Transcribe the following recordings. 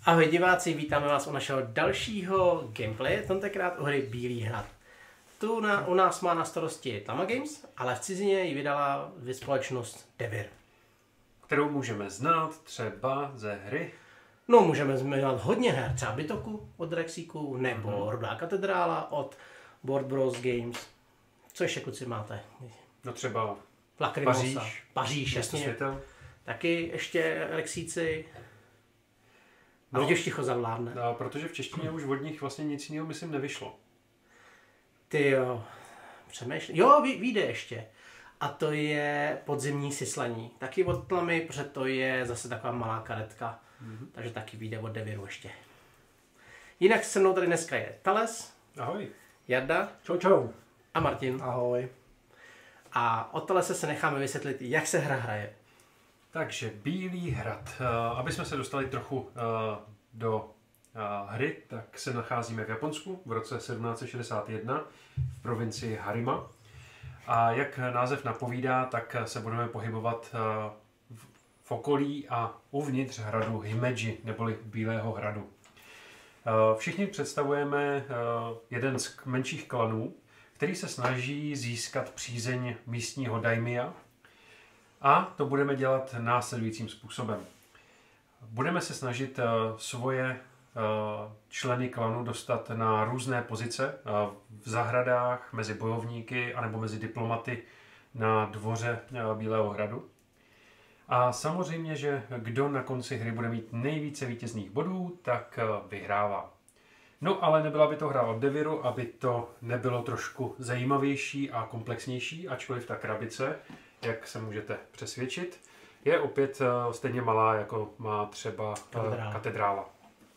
Ahoj diváci, vítáme vás u našeho dalšího gameplaye, tentokrát u hry Bílý hrad. U nás má na starosti Tama Games, ale v cizině ji vydala společnost Devir. Kterou můžeme znát třeba ze hry. No, můžeme jmenovat hodně her, třeba Bytoku od Rexíku, nebo Rudá katedrála od Board Bros Games. Co ještě kluci máte? No třeba Lacrimosa. Paříž, jasně. Světel. Taky ještě Rexíci. No, už ticho zavládne. No, protože v češtině už od nich vlastně nic jiného, myslím, nevyšlo. Ty jo, přemýšlím. Jo, vyjde ještě. A to je Podzimní syslaní. Taky od Tlamy, protože to je zase taková malá karetka. Takže taky vyjde od Deviru ještě. Jinak se mnou tady dneska je Thales. Ahoj. Jarda. Čau, čau. A Martin. Ahoj. A od Thalese se necháme vysvětlit, jak se hra hraje. Takže Bílý hrad. Aby jsme se dostali trochu do hry, tak se nacházíme v Japonsku v roce 1761 v provincii Harima. A jak název napovídá, tak se budeme pohybovat v okolí a uvnitř hradu Himeji, neboli Bílého hradu. Všichni představujeme jeden z menších klanů, který se snaží získat přízeň místního daimia, a to budeme dělat následujícím způsobem. Budeme se snažit svoje členy klanu dostat na různé pozice v zahradách, mezi bojovníky anebo mezi diplomaty na dvoře Bílého hradu. A samozřejmě, že kdo na konci hry bude mít nejvíce vítězných bodů, tak vyhrává. No ale nebyla by to hra od Deviru, aby to nebylo trošku zajímavější a komplexnější, ačkoliv ta krabice, jak se můžete přesvědčit, je opět stejně malá, jako má třeba katedrála.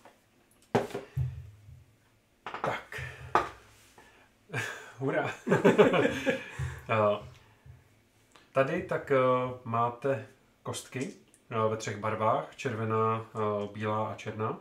Tak. Hurá. Tady tak máte kostky ve 3 barvách, červená, bílá a černá,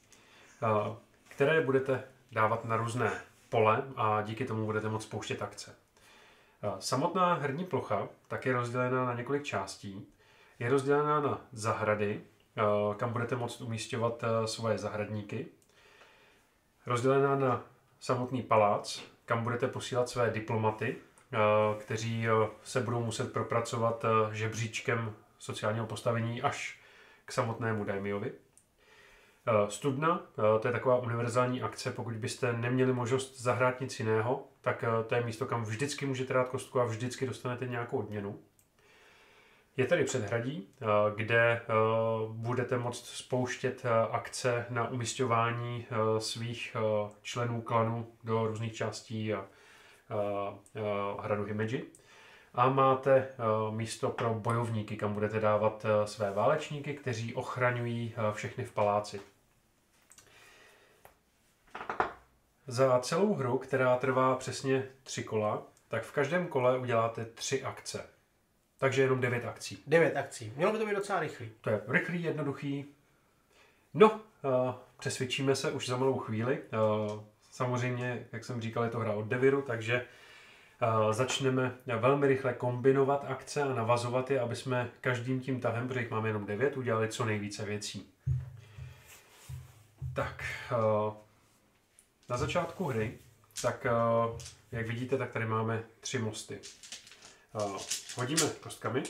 které budete dávat na různé pole a díky tomu budete moct spouštět akce. Samotná herní plocha tak je rozdělená na několik částí. Je rozdělená na zahrady, kam budete moct umísťovat svoje zahradníky. Rozdělená na samotný palác, kam budete posílat své diplomaty, kteří se budou muset propracovat žebříčkem sociálního postavení až k samotnému daimiovi. Studna, to je taková univerzální akce, pokud byste neměli možnost zahrát nic jiného, tak to je místo, kam vždycky můžete dát kostku a vždycky dostanete nějakou odměnu. Je tady předhradí, kde budete moct spouštět akce na umisťování svých členů klanu do různých částí hradu Himeji. A máte místo pro bojovníky, kam budete dávat své válečníky, kteří ochraňují všechny v paláci. Za celou hru, která trvá přesně 3 kola, tak v každém kole uděláte 3 akce. Takže jenom 9 akcí. 9 akcí. Mělo by to být docela rychlý. To je rychlý, jednoduchý. No, přesvědčíme se už za malou chvíli. Samozřejmě, jak jsem říkal, je to hra od Deviru, takže začneme velmi rychle kombinovat akce a navazovat je, aby jsme každým tím tahem, protože jich máme jenom 9, udělali co nejvíce věcí. Tak, na začátku hry, tak jak vidíte, tak tady máme 3 mosty. Hodíme kostkami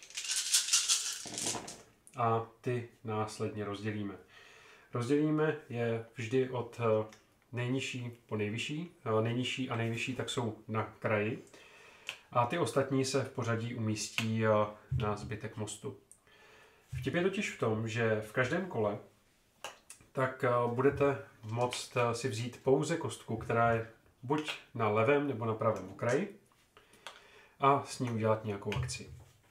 a ty následně rozdělíme. Rozdělíme je vždy od nejnižší po nejvyšší. Nejnižší a nejvyšší tak jsou na kraji. A ty ostatní se v pořadí umístí na zbytek mostu. Vtip je totiž v tom, že v každém kole tak budete moct si vzít pouze kostku, která je buď na levém nebo na pravém okraji a s ní udělat nějakou akci.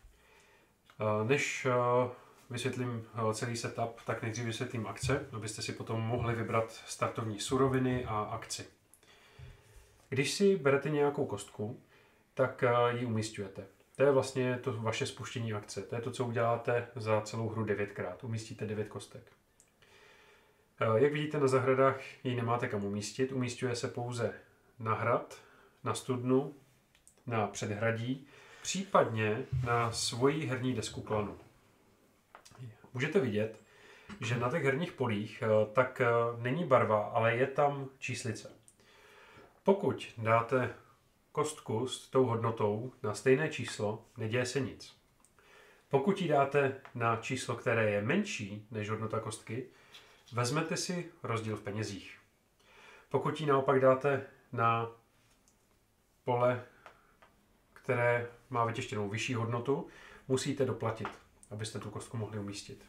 Než vysvětlím celý setup, tak nejdřív vysvětlím akce, abyste si potom mohli vybrat startovní suroviny a akci. Když si berete nějakou kostku, tak ji umísťujete. To je vlastně to vaše spuštění akce. To je to, co uděláte za celou hru 9krát. Umístíte 9 kostek. Jak vidíte, na zahradách ji nemáte kam umístit. Umísťuje se pouze na hrad, na studnu, na předhradí, případně na svoji herní desku klanu. Můžete vidět, že na těch herních polích tak není barva, ale je tam číslice. Pokud dáte kostku s tou hodnotou na stejné číslo, neděje se nic. Pokud ji dáte na číslo, které je menší než hodnota kostky, vezmete si rozdíl v penězích. Pokud ji naopak dáte na pole, které má vytištěnou vyšší hodnotu, musíte doplatit, abyste tu kostku mohli umístit.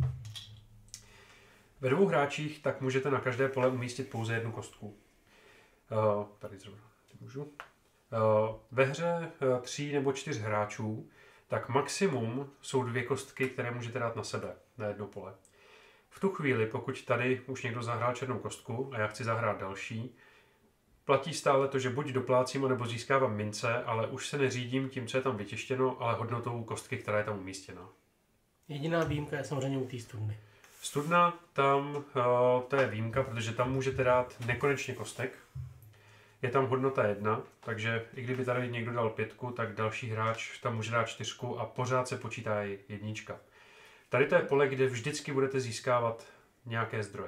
Ve dvou hráčích tak můžete na každé pole umístit pouze jednu kostku. Tady zrovna můžu. Ve hře 3 nebo 4 hráčů tak maximum jsou 2 kostky, které můžete dát na sebe, na jedno pole. V tu chvíli, pokud tady už někdo zahrál černou kostku a já chci zahrát další, platí stále to, že buď doplácím, nebo získávám mince, ale už se neřídím tím, co je tam vytištěno, ale hodnotou kostky, která je tam umístěna. Jediná výjimka je samozřejmě u té studny. Studna, tam to je výjimka, protože tam můžete dát nekonečně kostek. Je tam hodnota 1, takže i kdyby tady někdo dal 5, tak další hráč tam může dát 4 a pořád se počítá jednička. Tady to je pole, kde vždycky budete získávat nějaké zdroje.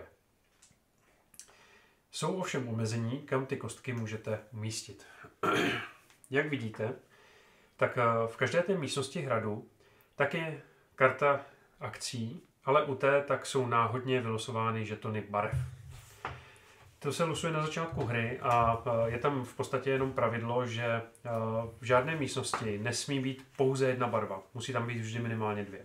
Jsou ovšem omezení, kam ty kostky můžete umístit. Jak vidíte, tak v každé té místnosti hradu tak je karta akcí, ale u té tak jsou náhodně vylosovány žetony barev. To se losuje na začátku hry a je tam v podstatě jenom pravidlo, že v žádné místnosti nesmí být pouze jedna barva. Musí tam být vždy minimálně 2.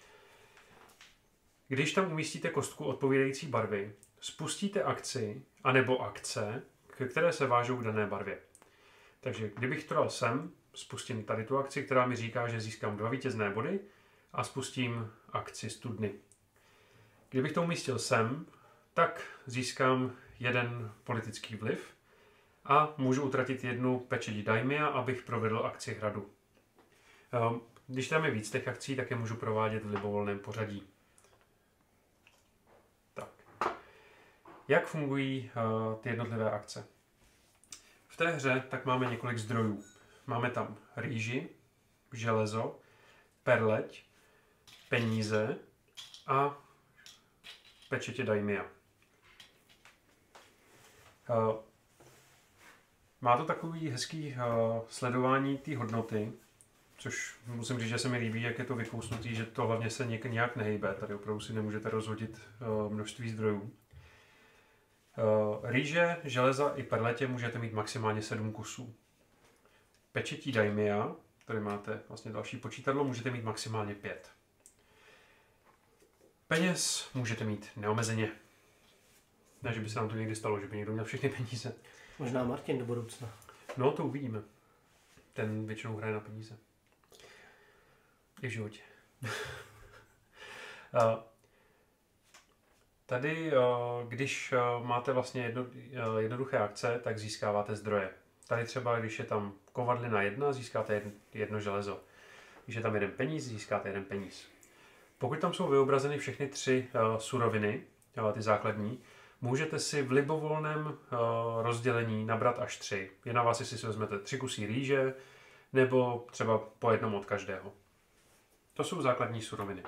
Když tam umístíte kostku odpovídající barvy, spustíte akci anebo akce, které se vážou k dané barvě. Takže kdybych to dal sem, spustím tady tu akci, která mi říká, že získám 2 vítězné body a spustím akci studny. Kdybych to umístil sem, tak získám 1 politický vliv a můžu utratit 1 pečeť daimia, abych provedl akci hradu. Když tam je víc těch akcí, tak je můžu provádět v libovolném pořadí. Tak. Jak fungují ty jednotlivé akce? V té hře tak máme několik zdrojů. Máme tam rýži, železo, perleť, peníze a pečetě daimia. Má to takový hezký sledování té hodnoty, což musím říct, že se mi líbí, jak je to vykousnutý, že to hlavně se nějak nehejbe. Tady opravdu si nemůžete rozhodit množství zdrojů. Rýže, železa i perletě můžete mít maximálně 7 kusů. Pečetí daimia, tady máte vlastně další počítadlo, můžete mít maximálně 5. Peněz můžete mít neomezeně. Ne, že by se nám to někdy stalo, že by někdo měl všechny peníze. Možná Martin do budoucna. No, to uvidíme. Ten většinou hraje na peníze. I v životě. Tady, když máte vlastně jednoduché akce, tak získáváte zdroje. Tady třeba, když je tam kovadlina 1, získáte 1 železo. Když je tam 1 peníz, získáte 1 peníz. Pokud tam jsou vyobrazeny všechny 3 suroviny, ty základní, můžete si v libovolném rozdělení nabrat až 3. Je na vás, jestli si vezmete 3 kusy rýže, nebo třeba po jednom od každého. To jsou základní suroviny.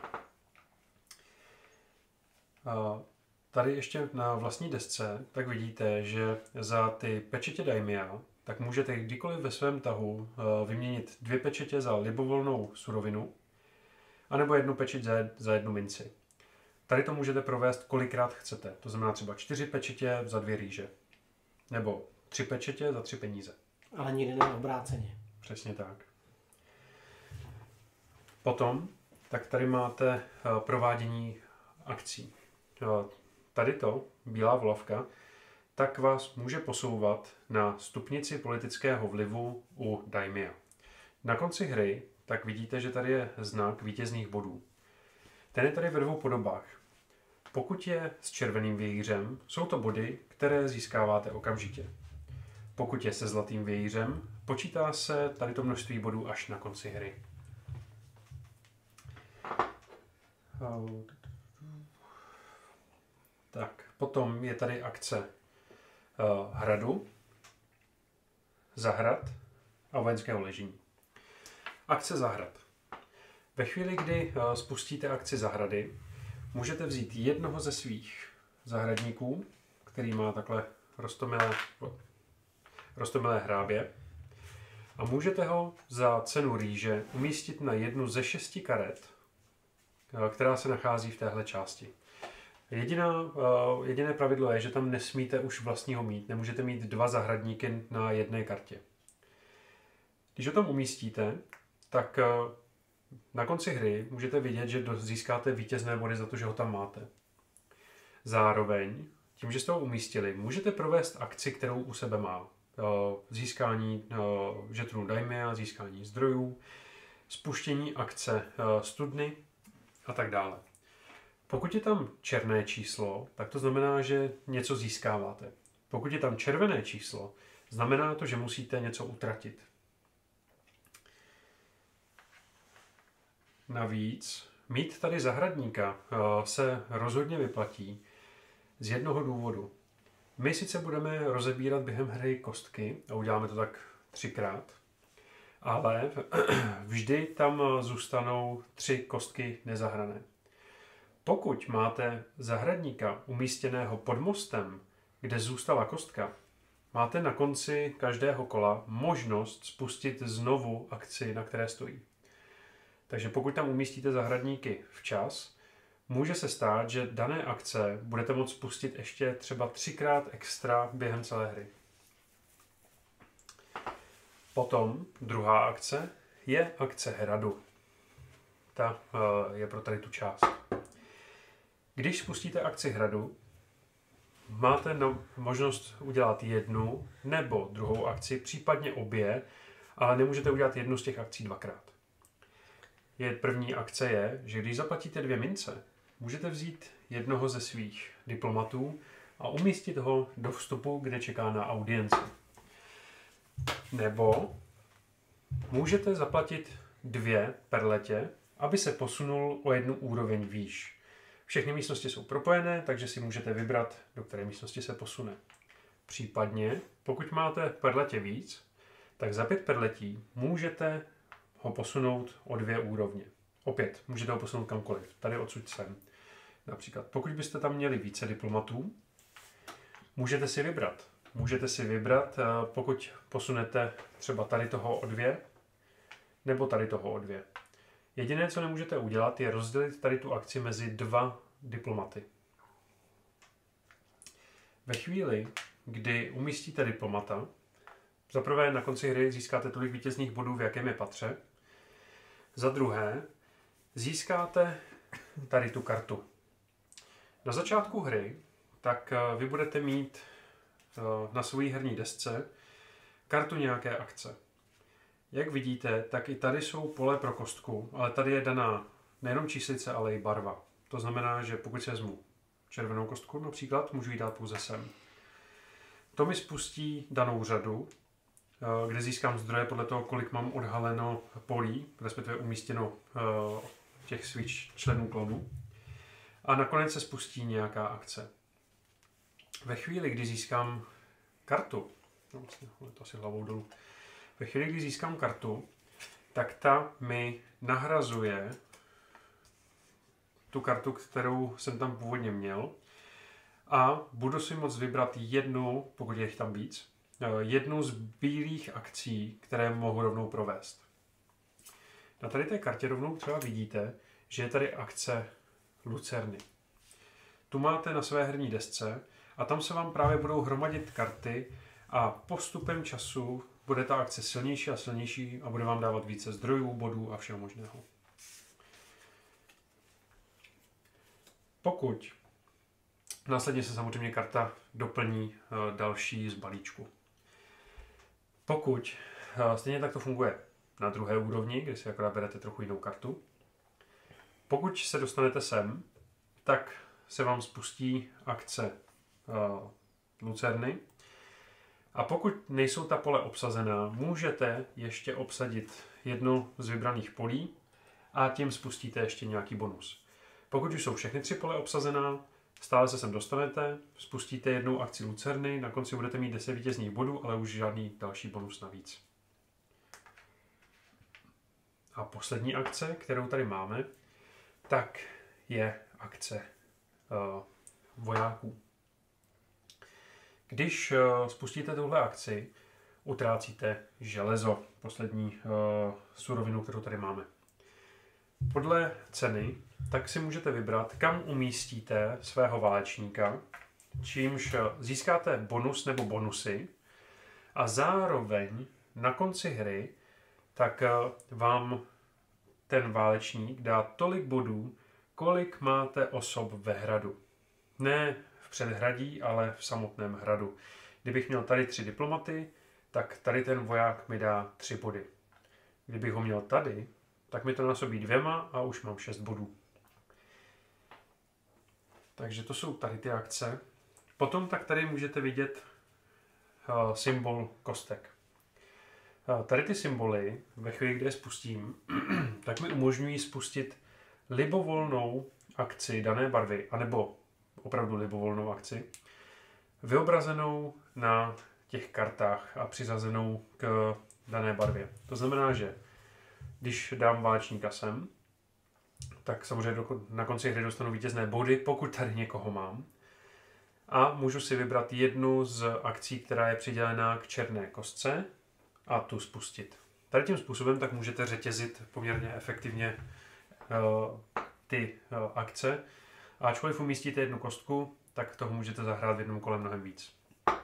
Tady ještě na vlastní desce tak vidíte, že za ty pečetě daimia tak můžete kdykoliv ve svém tahu vyměnit 2 pečetě za libovolnou surovinu, anebo 1 pečeť za 1 minci. Tady to můžete provést kolikrát chcete. To znamená třeba 4 pečetě za 2 rýže. Nebo 3 pečetě za 3 peníze. Ale nikdy ne obráceně. Přesně tak. Potom, tak tady máte provádění akcí. Tady to, bílá volavka, tak vás může posouvat na stupnici politického vlivu u daimia. Na konci hry tak vidíte, že tady je znak vítězných bodů. Ten je tady ve 2 podobách. Pokud je s červeným vějířem, jsou to body, které získáváte okamžitě. Pokud je se zlatým vějířem, počítá se tady to množství bodů až na konci hry. Tak, potom je tady akce hradu, zahrad a vojenského ležení. Akce zahrad. Ve chvíli, kdy spustíte akci zahrady, můžete vzít jednoho ze svých zahradníků, který má takhle roztomilé hrábě, a můžete ho za cenu rýže umístit na jednu ze 6 karet, která se nachází v téhle části. Jediné pravidlo je, že tam nesmíte už vlastního mít, nemůžete mít 2 zahradníky na jedné kartě. Když ho tam umístíte, tak na konci hry můžete vidět, že získáte vítězné body za to, že ho tam máte. Zároveň, tím, že jste ho umístili, můžete provést akci, kterou u sebe má. Získání žetonů daimia, získání zdrojů, spuštění akce studny a tak dále. Pokud je tam černé číslo, tak to znamená, že něco získáváte. Pokud je tam červené číslo, znamená to, že musíte něco utratit. Navíc mít tady zahradníka se rozhodně vyplatí z jednoho důvodu. My sice budeme rozebírat během hry kostky a uděláme to tak 3krát, ale vždy tam zůstanou 3 kostky nezahrané. Pokud máte zahradníka umístěného pod mostem, kde zůstala kostka, máte na konci každého kola možnost spustit znovu akci, na které stojí. Takže pokud tam umístíte zahradníky včas, může se stát, že dané akce budete moct spustit ještě třeba 3krát extra během celé hry. Potom druhá akce je akce hradu. Ta je pro tady tu část. Když spustíte akci hradu, máte možnost udělat jednu nebo druhou akci, případně obě, ale nemůžete udělat jednu z těch akcí 2krát. První akce je, že když zaplatíte 2 mince, můžete vzít jednoho ze svých diplomatů a umístit ho do vstupu, kde čeká na audienci. Nebo můžete zaplatit 2 perletě, aby se posunul o 1 úroveň výš. Všechny místnosti jsou propojené, takže si můžete vybrat, do které místnosti se posune. Případně, pokud máte perletě víc, tak za 5 perletí můžete ho posunout o 2 úrovně. Opět, můžete ho posunout kamkoliv. Tady odsud sem. Například, pokud byste tam měli více diplomatů, můžete si vybrat. Můžete si vybrat, pokud posunete třeba tady toho o 2, nebo tady toho o 2. Jediné, co nemůžete udělat, je rozdělit tady tu akci mezi 2 diplomaty. Ve chvíli, kdy umístíte diplomata, za prvé na konci hry získáte tolik vítězných bodů, v jakém je patře. Za druhé, získáte tady tu kartu. Na začátku hry tak vy budete mít na své herní desce kartu nějaké akce. Jak vidíte, tak i tady jsou pole pro kostku, ale tady je daná nejenom číslice, ale i barva. To znamená, že pokud si vezmu červenou kostku například, můžu ji dát pouze sem. To mi spustí danou řadu, kde získám zdroje podle toho, kolik mám odhaleno polí, respektive umístěno těch svých členů klonu. A nakonec se spustí nějaká akce. Ve chvíli, kdy získám kartu, to asi hlavou dolů, ve chvíli, kdy získám kartu, tak ta mi nahrazuje tu kartu, kterou jsem tam původně měl, a budu si moct vybrat jednu, pokud je jich tam víc, jednu z bílých akcí, které mohu rovnou provést. Na tady té kartě rovnou třeba vidíte, že je tady akce Lucerny. Tu máte na své herní desce a tam se vám právě budou hromadit karty a postupem času bude ta akce silnější a silnější a bude vám dávat více zdrojů, bodů a všeho možného. Pokud následně se samozřejmě karta doplní další z balíčku. Pokud stejně tak to funguje na druhé úrovni, kde si akorát berete trochu jinou kartu. Pokud se dostanete sem, tak se vám spustí akce Lucerny. A pokud nejsou ta pole obsazená, můžete ještě obsadit jedno z vybraných polí a tím spustíte ještě nějaký bonus. Pokud už jsou všechny 3 pole obsazená, stále se sem dostanete, spustíte jednou akci Lucerny, na konci budete mít 10 vítězných bodů, ale už žádný další bonus navíc. A poslední akce, kterou tady máme, tak je akce vojáků. Když spustíte tuhle akci, utrácíte železo, poslední surovinu, kterou tady máme. Podle ceny tak si můžete vybrat, kam umístíte svého válečníka, čímž získáte bonus nebo bonusy a zároveň na konci hry tak vám ten válečník dá tolik bodů, kolik máte osob ve hradu. Ne v předhradí, ale v samotném hradu. Kdybych měl tady 3 diplomaty, tak tady ten voják mi dá 3 body. Kdybych ho měl tady, tak mi to násobí 2 a už mám 6 bodů. Takže to jsou tady ty akce. Potom tak tady můžete vidět symbol kostek. Tady ty symboly, ve chvíli, kdy je spustím, tak mi umožňují spustit libovolnou akci dané barvy, anebo opravdu libovolnou akci, vyobrazenou na těch kartách a přiřazenou k dané barvě. To znamená, že když dám válečníka sem, tak samozřejmě na konci hry dostanu vítězné body, pokud tady někoho mám. A můžu si vybrat jednu z akcí, která je přidělená k černé kostce a tu spustit. Tady tím způsobem tak můžete řetězit poměrně efektivně ty akce. A ačkoliv umístíte jednu kostku, tak toho můžete zahrát v jednom kole mnohem víc.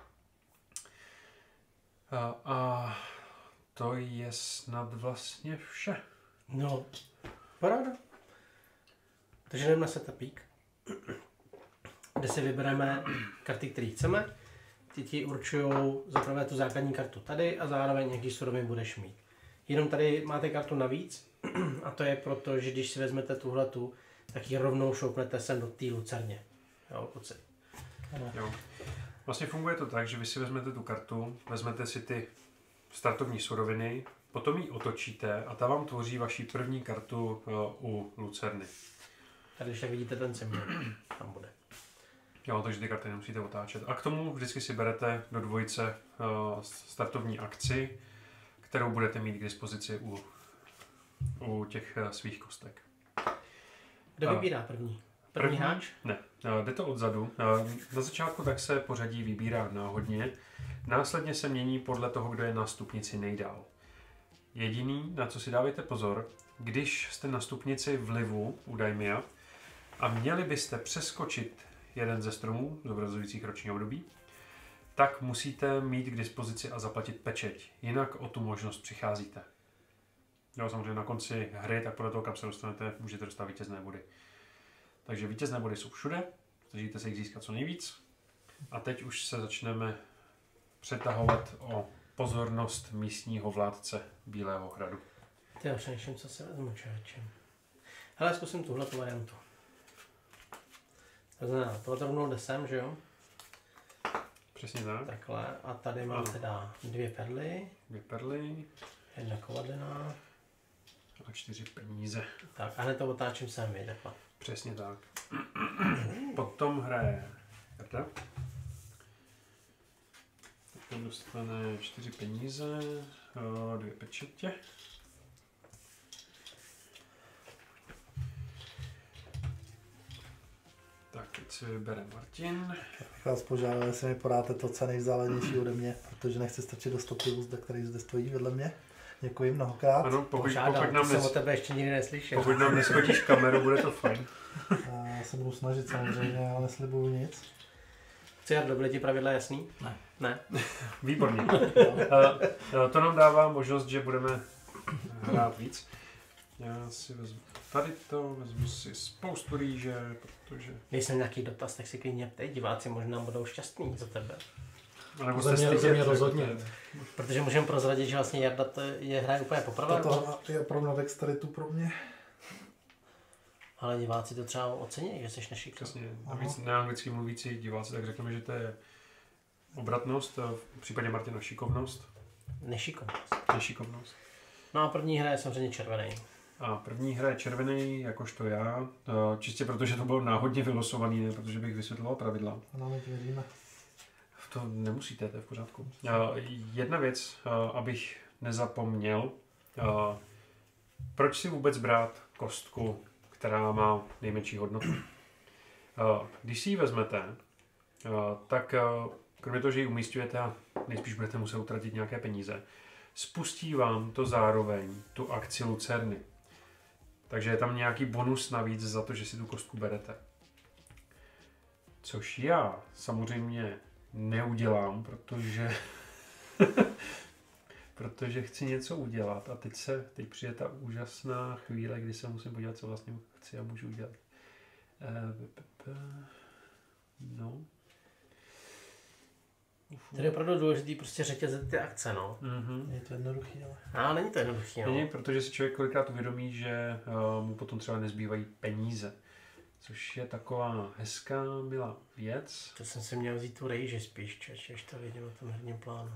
A to je snad vlastně vše. No, paráda. Takže jdeme na setupík, kde si vybereme karty, které chceme. Ty ti určují zaprvé tu základní kartu tady a zároveň jaký surovin budeš mít. Jenom tady máte kartu navíc a to je proto, že když si vezmete tuhletu, tak ji rovnou šoupnete sem do té lucerně. Jo, pocit. Jo. Vlastně funguje to tak, že vy si vezmete tu kartu, vezmete si ty startovní suroviny, potom ji otočíte a ta vám tvoří vaši první kartu u lucerny. Tady když tak vidíte ten symbol, tam bude. Jo, takže ty karty nemusíte otáčet. A k tomu vždycky si berete do dvojice startovní akci, kterou budete mít k dispozici u těch svých kostek. Kdo vybírá první? První hráč? Ne, jde to odzadu. Na začátku tak se pořadí vybírá náhodně, následně se mění podle toho, kdo je na stupnici nejdál. Jediný, na co si dávejte pozor, když jste na stupnici vlivu u Daimia a měli byste přeskočit jeden ze stromů zobrazujících roční období, tak musíte mít k dispozici a zaplatit pečeť, jinak o tu možnost přicházíte. Jo, samozřejmě na konci hry, tak podle toho, kam se dostanete, můžete dostat vítězné body. Takže vítězné body jsou všude, snažíte se jich získat co nejvíc. A teď už se začneme přetahovat o pozornost místního vládce Bílého hradu. Ty přemýšlím, co se vezmu, člověče. Hele, zkusím tuhletu variantu. To znamená, tohle rovnou jde sem, že jo? Přesně tak. Takhle. A tady mám teda 2 perly. 2 perly. 1 kovadlina. A 4 peníze. Tak a hned to otáčím sem, takhle. Přesně tak. Potom hraje Jarda. Potom dostane 4 peníze, 2 pečetě. Tak, teď si vybere Martin. bych vás požádal, jestli mi podáte to, co nejvzdálenější ode mě, protože nechci strčit do stopilu, který zde stojí vedle mě. Děkuji mnohokrát. Ano, pokud jsem o tebe ještě nikdy neslyšel. Pokud nám neschodíš kameru, bude to fajn. Já se budu snažit samozřejmě, ale neslibuju nic. Co, Jardo, byly ti pravidla jasný? Ne. Výborně. To nám dává možnost, že budeme hrát víc. Já si vezmu tady to, vezmu si spoustu rýže, protože... Když jsem nějaký dotaz, tak si klidně ptej, diváci možná budou šťastní za tebe. Nebo za mě rozhodně. Protože můžeme prozradit, že vlastně Jarda hraje úplně poprvé. Toto je opravdu dexteritu pro mě. Ale diváci to třeba ocení, že jsi nešikovný. Přesně. Navíc neanglicky mluvící diváci, tak řekneme, že to je obratnost, v případě Martina šikovnost. Nešikovnost. No a první hra je samozřejmě červený. A první hra je červený, jakožto já, čistě protože to bylo náhodně vylosovaný, ne protože bych vysvětloval pravidla. Ano, my ti věříme. To nemusíte, to je v pořádku. Jedna věc, abych nezapomněl, proč si vůbec brát kostku, která má nejmenší hodnotu? Když si ji vezmete, tak kromě toho, že ji umístujete a nejspíš budete muset utratit nějaké peníze, spustí vám to zároveň tu akci Lucerny. Takže je tam nějaký bonus navíc za to, že si tu kostku berete. Což já samozřejmě neudělám, protože chci něco udělat a teď přijde ta úžasná chvíle, kdy se musím podívat, co vlastně chci a můžu udělat. No. Tady je opravdu důležitý prostě řetězit ty akce, no. Mm-hmm. Je to jednoduchý, ale... Není to jednoduchý, no. Není, protože si člověk kolikrát uvědomí, že mu potom třeba nezbývají peníze. Což je taková hezká, milá věc. To jsem si měl vzít tu rejži spíš, čeč, až to vidím na tom herním plánu.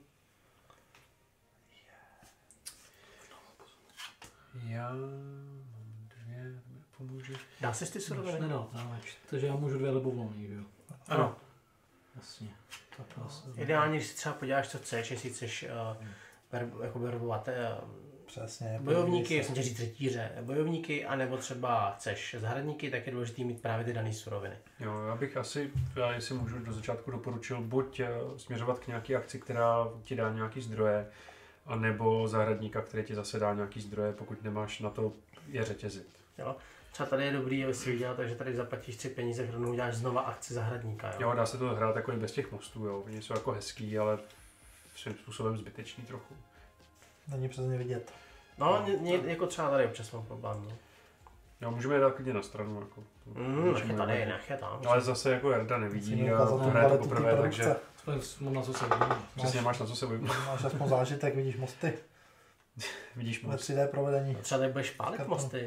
Já mám 2, pomůžu. Dá se ty suroviny? Nedal, takže já můžu 2 libovolný, jo? Ano. Jasně. Ideálně, když si třeba podíváš, co chceš, jestli chceš jako verbovat Přesně. bojovníky, jsem tě říct rytíře, bojovníky, anebo třeba chceš zahradníky, tak je důležité mít právě ty dané suroviny. Jo, já jestli můžu do začátku doporučil buď směřovat k nějaké akci, která ti dá nějaký zdroje, anebo zahradníka, který ti zase dá nějaký zdroje, pokud nemáš na to je řetězit. Jo. Třeba tady je dobrý, aby si viděl, takže tady zaplatíš 3 peníze, rovnou uděláš znova akci zahradníka. Jo, dá se to hrát jako i bez těch mostů, jo. Oni jsou jako hezký, ale svým způsobem zbytečný trochu. Není přesně vidět. No, jako třeba tady občas mám problém. No. Jo, můžeme je dát klidně na stranu. Jako, nech je tady, nech je tam. Ale zase jako Jarda nevidí a to hraje to poprvé, takže... Na co se vidím. Přesně máš na co se vidím. Máš aspoň zážitek, vidíš mosty. Vidíš most. 3D provedení. Třeba tady budeš pálit mosty.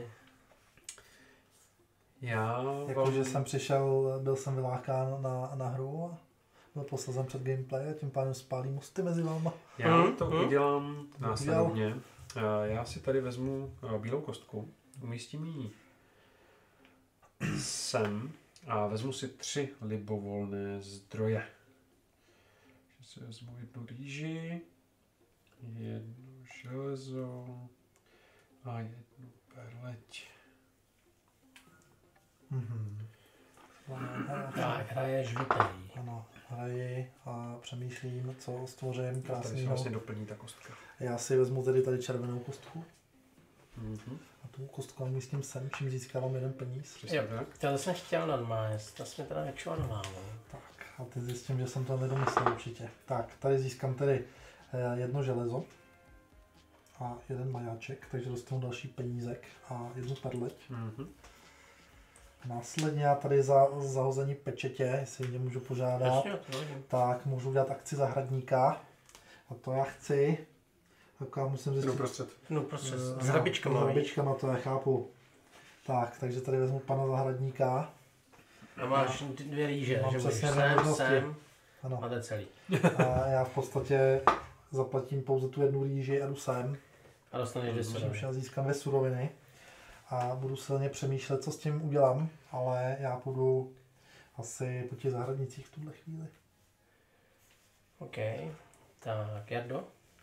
Jakože jsem přišel, byl jsem vylákán na hru a byl posazen před gameplay a tím pádem spálí mosty mezi váma. Já to udělám následovně. Já si tady vezmu bílou kostku, umístím ji sem a vezmu si 3 libovolné zdroje. Takže si vezmu 1 rýži, 1 železo a 1 perleť. Tak, hraješ žlutý. Ano, hraji a přemýšlím, co stvořím Tady se krásného. vlastně doplní ta kostka. Já si vezmu tady červenou kostku. Mm-hmm. A tu kostku umístím sem, čím získávám 1 peníz. Přesně tak. To jsem chtěl normálně, to jsme teda nečuanovali. Tak, a teď zjistím, že jsem to nedomyslel určitě. Tak, tady získám tedy 1 železo a 1 majáček, takže dostanu další penízek a 1 perleť. Mm-hmm. Následně já tady za zahození pečetě, jestli mě můžu požádat, tak můžu udělat akci zahradníka. A to já chci. Tak já musím zjistit. No prostřed. S hrabičkama. S hrabičkama, to já chápu. Tak, takže tady vezmu pana zahradníka. A máš 2 rýže, mám že můžeš sem ano. A to je celý. A já v podstatě zaplatím pouze tu 1 rýži a jdu sem. A dostaneš 2 suroviny. Já získám 2 suroviny. A budu silně přemýšlet, co s tím udělám, ale já půjdu asi po těch zahradnicích v tuhle chvíli. OK, tak Jardo?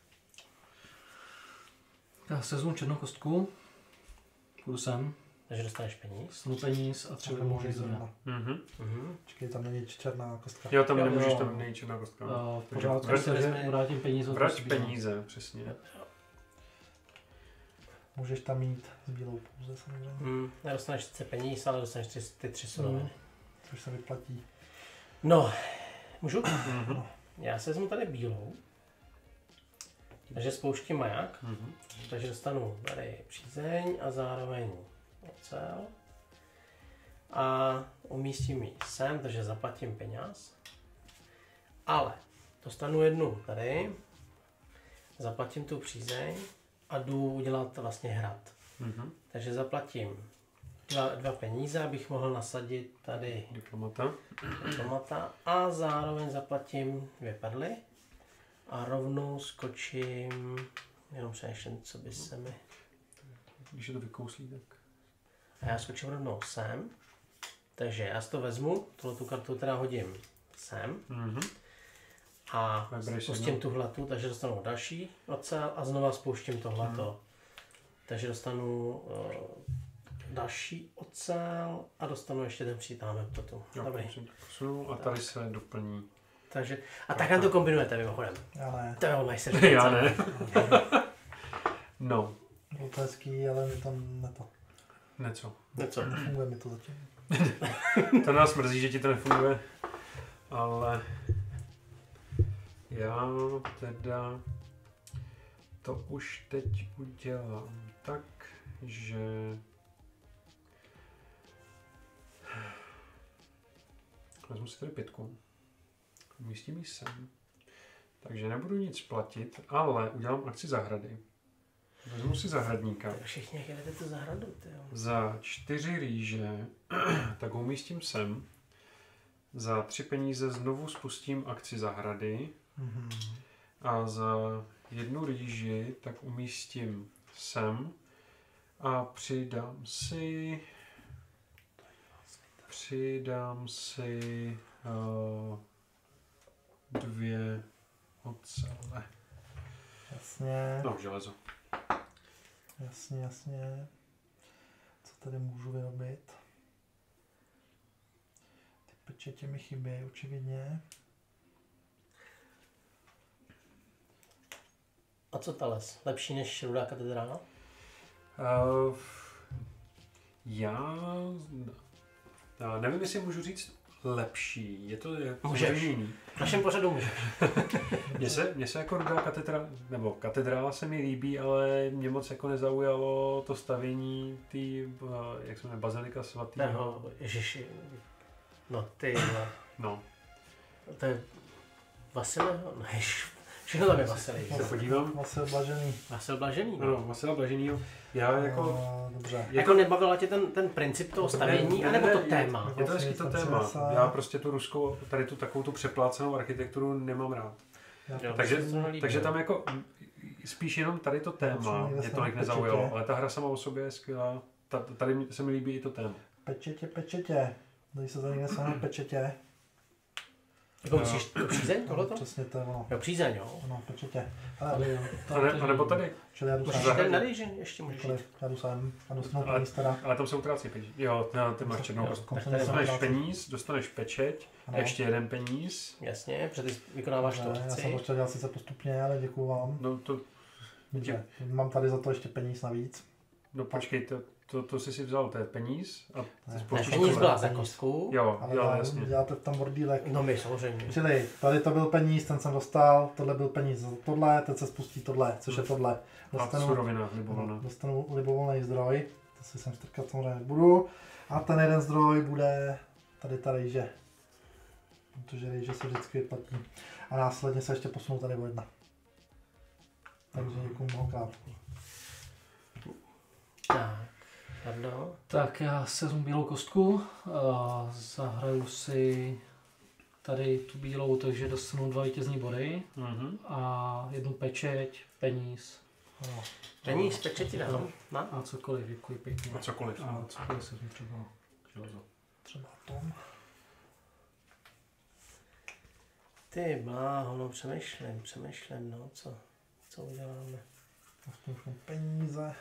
Já se vezmu černou kostku, půjdu sem, Takže dostaneš peníz. stanu peníz a 3 libovolný zdroje. Počkej, tam není černá kostka. Jo, tam nemůžeš, tam není černá kostka. Pořád vrátím peníze. Vrať peníze, přesně. Můžeš tam mít s bílou pouze samozřejmě. Nedostaneš sice peníz, ale dostaneš ty 3 suroviny. Což se vyplatí. No, můžu? Já se vezmu tady bílou. Takže spouštím maják. Takže dostanu tady přízeň a zároveň ocel. A umístím ji sem, takže zaplatím peněz. Ale dostanu 1 tady. Zaplatím tu přízeň. A jdu udělat vlastně hrad. Takže zaplatím 2 peníze, abych mohl nasadit tady diplomata a zároveň zaplatím 2 perly a rovnou skočím, jenom přemýšlím, co by se mi... Když je to vykouslí, tak... A já skočím rovnou sem, takže já si to vezmu, tu kartu teda hodím sem. A spustím tuhletu, takže dostanu další ocel a znova spouštím tohleto. Takže dostanu další ocel a dostanu ještě ten přítámek toto. Dobrý. A tady se doplní. Takže, a tak nám to kombinujete mimochodem. Já ne. To je majster. Já ne. No. Bylo to hezký, ale mi tam Něco. Nefunguje mi to zatím. To nás mrzí, že ti to nefunguje. Ale já teda to už teď udělám tak, že vezmu si tady 5. Umístím ji sem. Takže nebudu nic platit, ale udělám akci zahrady. Vezmu si zahradníka. Všichni jak jedete tu zahradu, tyjo. Za 4 rýže, tak ho umístím sem. Za 3 peníze znovu spustím akci zahrady. A za 1 rýži tak umístím sem. A přidám si 2 ocele. Jasně. No, železo. Jasně. Co tady můžu vyrobit? Ty pečetě mi chybějí, očividně. A co Thales? Lepší než Rudá katedrála? Já nevím, jestli můžu říct lepší. Je to můžeš. jiný. V našem pořadu můžeš. Mně se jako Rudá katedrála, nebo katedrála se mi líbí, ale mě moc jako nezaujalo to stavění jak se jmenuje, bazilika svatého. Ježiši. No ty. No. To je Vasileho? No, všechno tam je Vasilij. Se podívám. Vasil Blažený. Vasil Blažený. No, Vasila Blaženýho. Já jako... Dobře. Jako nebavila tě ten princip toho stavění, anebo to téma? Je to hezký to téma. Já prostě tu ruskou, tady tu takovou tu přeplácenou architekturu nemám rád. Takže tam jako spíš jenom tady to téma mě tolik nezaujalo, ale ta hra sama o sobě je skvělá. Tady se mi líbí i to téma. Pečetě. Tady se tady někde na pečetě. Jako musíš to přízeň tohleto? Přesně to je ono. Jo, přízeň, jo. Ano, pečetě. A nebo tady. Čili já jdu Můžeš sem. tady na rýži, ještě můžeš jít. Já jdu sem a dostanu peníz teda. Ale tam se utrácí peníze. Jo, ty máš černou kostku. Tak tady Dostaneš peníz, dostaneš pečeť, ještě 1 peníz. Jasně, protože ty vykonáváš to Já jsem akci. to chtěl dělat sice postupně, ale děkuju vám. No to... Dobře, mám tady za to ještě peníz navíc. No počkej, to jsi si vzal, to je peníz a ty Ne, spočíš peníz tohle. byla za kostku. Jo, Ale jasně. děláte tam bordílek. No my samozřejmě. Čili tady to byl peníz, ten jsem dostal, tohle byl peníz za tohle, teď se spustí tohle, což je tohle. A surovina libovolná. Dostanu libovolný zdroj, to si sem strkat samozřejmě nebudu. A ten jeden zdroj bude tady ta rejže. Protože rejže se vždycky vyplatí. A následně se ještě posunu tady o 1. Takže děkuju mnohokrát. Tak, pardon. Tak já se vezmu bílou kostku a zahraju si tady tu bílou, takže dostanu 2 vítězní body a 1 pečeť, peníz. Peníz, pečeti dám. A cokoliv, děkuji pěkně. A cokoliv. A cokoliv se mi třeba železo. Třeba tom. Ty bláho, no přemýšlím, no co uděláme. Aspoň peníze.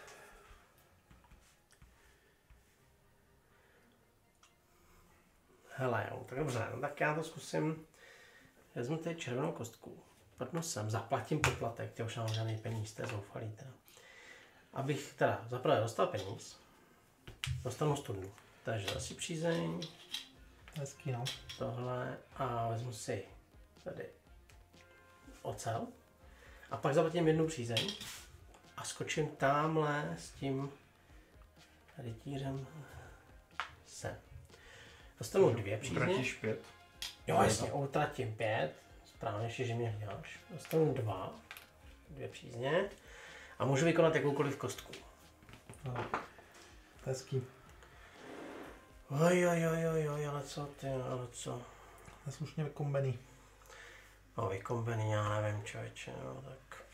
Hele jo, tak dobře, no tak já to zkusím. Vezmu tady červenou kostku, prdnu sem, zaplatím poplatek, já už nemám žádný peníz, to je zoufalý teda. Abych teda zaprvé dostal peníz, dostanu studnu. Takže asi přízeň, Hezký, no. tohle a vezmu si tady ocel. A pak zaplatím 1 přízeň a skočím tamhle s tím rytířem sem. Dostanu 2 přízně. Utratíš 5. Jo, jasně, utratím 5. Správně, že mě hledáš. Dostanu 2 přízně. A můžu vykonat jakoukoliv kostku. No. Hezký. Oj, ale co ty, ale co? Je slušně vykombený. No, vykombený, já nevím, člověče, no, tak.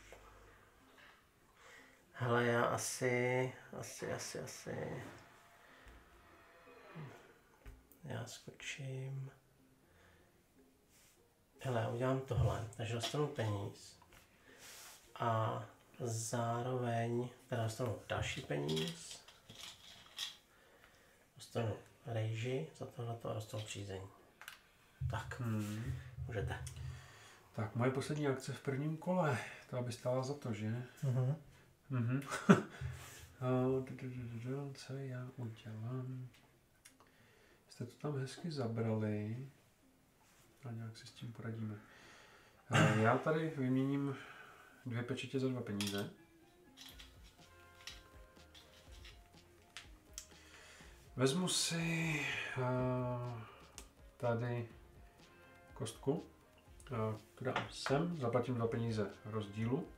Hele, já asi. Já skočím. Hele, já udělám tohle, takže dostanu peníz. A zároveň teda dostanu další peníz. dostanu rejži, za tohleto dostanu přízeň. Tak, můžete. Tak, moje poslední akce v prvním kole. To by stála za to, že? Co já udělám? Jste to tam hezky zabrali. A nějak si s tím poradíme. Já tady vyměním 2 pečetě za 2 peníze. Vezmu si tady kostku, tu dám sem, zaplatím 2 peníze rozdílu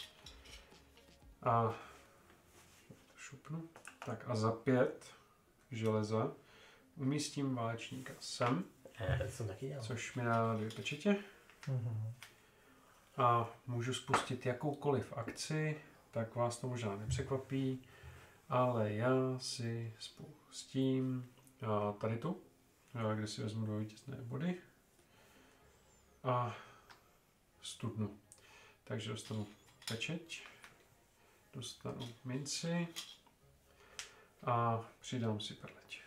a šupnu. Tak a za 5 železa umístím válečníka sem, což mi dá 2 pečetě. A můžu spustit jakoukoliv akci, tak vás to možná nepřekvapí, ale já si spustím tady tu, kde si vezmu 2 vítězné body a studnu. Takže dostanu pečeť, dostanu minci a přidám si perleť.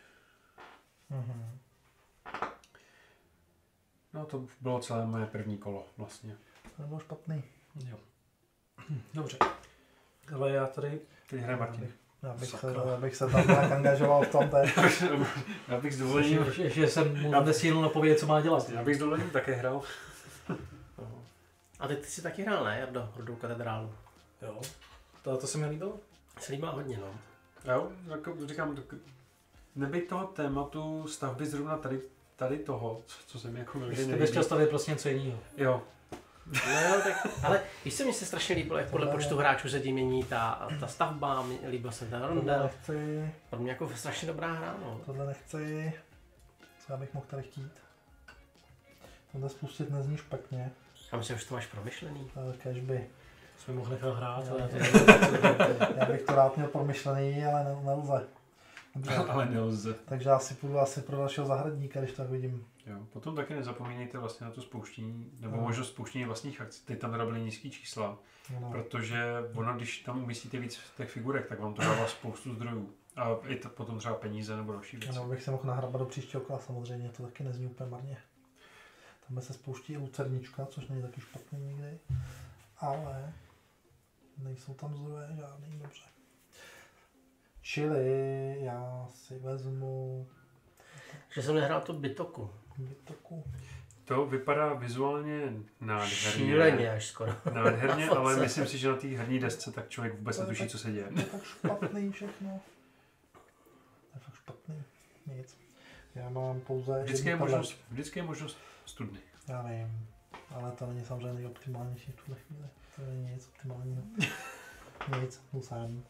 No to bylo celé moje první kolo vlastně. To nebylo špatný. Jo. Dobře. Ale já tady... Teď hraje Martin. Já bych se tam nějak angažoval v tom teď. Já bych s dovolením... Že jsem mu nestíhnul napovědět, co má dělat. Já bych s dovolením také hrál. A teď ty jsi taky hrál, ne, Jardo? Rudou katedrálu. Jo. To se mi líbilo? Se líbá hodně, no. Jo, jako říkám, nebejt toho tématu stavby zrovna tady toho, co jsem jako nevždy nelíbí. Ty bys chtěl stavit prostě něco jiného. Jo. No jo, tak, ale víš, co mi se strašně líbilo, jak podle počtu hráčů se tím mění ta stavba, líbil se ten rondel. Pro mě jako strašně dobrá hra, no. Tohle nechci. Co já bych mohl tady chtít? Tohle spustit nezní špatně. Já myslím, že to máš promyšlený. Kežby. Jsme mohl nechat hrát. Já bych to rád měl promyšlený, ale nelze. Dobře. Ale nelze. Takže já si půjdu asi pro dalšího zahradníka, když tak vidím. Jo, potom taky nezapomínejte vlastně na to spouštění, nebo možnost spouštění vlastních akcí. Teď tam teda byly nízký čísla, protože ono, když tam umístíte víc těch figurek, tak vám to dává spoustu zdrojů. A i to potom třeba peníze nebo další věci. Ano, bych se mohl nahrabat do příštího kola, samozřejmě, to taky nezní úplně marně. Tam se spouští lucernička, což není taky špatný nikdy, ale nejsou tam zdroje žádný, dobře. Čili já si vezmu... Že jsem nehrál to Bitoku. To vypadá vizuálně nádherně. Šíleně až skoro. Nádherně, ale myslím si, že na té herní desce tak člověk vůbec netuší, co se děje. To je tak špatný všechno. To je fakt špatný. Nic. Já mám pouze... Vždycky je možnost studny. Já vím, ale to není samozřejmě nejoptimálnější v tuhle chvíli. To není nic optimálního. Nic, musím.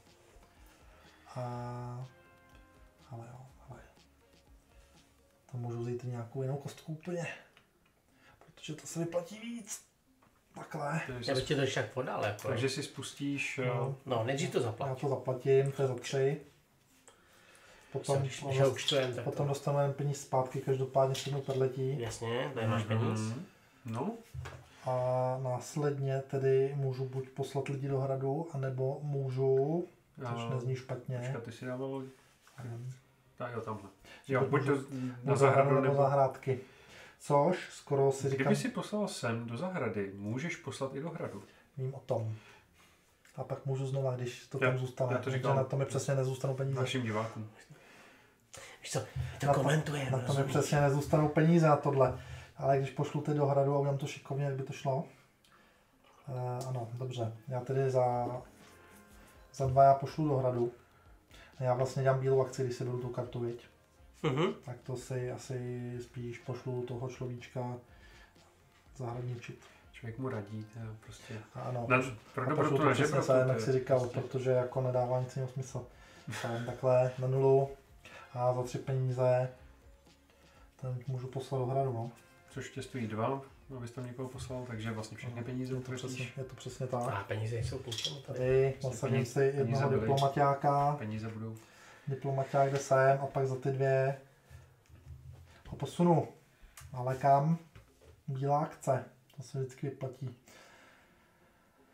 Ale jo, to můžu vzít nějakou jinou kostku úplně, protože to se vyplatí víc. Takhle. Já bych ti to ještě tak podal, jako. Takže si spustíš... No, nejdřív to zaplatím. Já to zaplatím, to je za 3. Potom dostanu jen peníz zpátky, každopádně s jednou perletí. Jasně, tady máš peníz. No. A následně tedy můžu buď poslat lidi do hradu, anebo můžu, což nezní špatně. Počkat, ty si dával... Tak jo, tamhle. Jo, buď do zahradu nebo zahrádky. Což skoro si říkám... Kdyby si poslal sem do zahrady, můžeš poslat i do hradu. Vím o tom. A pak můžu znova, když to tam zůstane. Já to říkám, na to mi přesně nezůstanou peníze. Našim divákům. Víš co, to komentujeme. Na to mi přesně nezůstanou peníze na tohle. Ale když pošlu ty do hradu a udělám to šikovně, jak by to šlo. Ano, dobře. Já tedy za 2 já pošlu do hradu. Já vlastně dělám bílou akci, když si beru tu kartu, viď? Tak to si asi spíš pošlu toho človíčka zahradničit. Člověk mu radí, to prostě... Ano, pro dobrotu na žebrotu. Jak si říkal, prostě. Protože jako nedává nic jiného smysl. Takhle na 0 a za 3 peníze ten můžu poslat do hradu, no. Což tě stojí 2, abys tam někoho poslal, takže vlastně všechny peníze utratíš. Je to přesně tak. A peníze jsou půjčeny. Tady nasadím si jednoho diplomaťáka. Peníze budou. Diplomaťák jde sem a pak za ty 2 ho posunu. Ale kam? Bílá akce. To se vždycky vyplatí.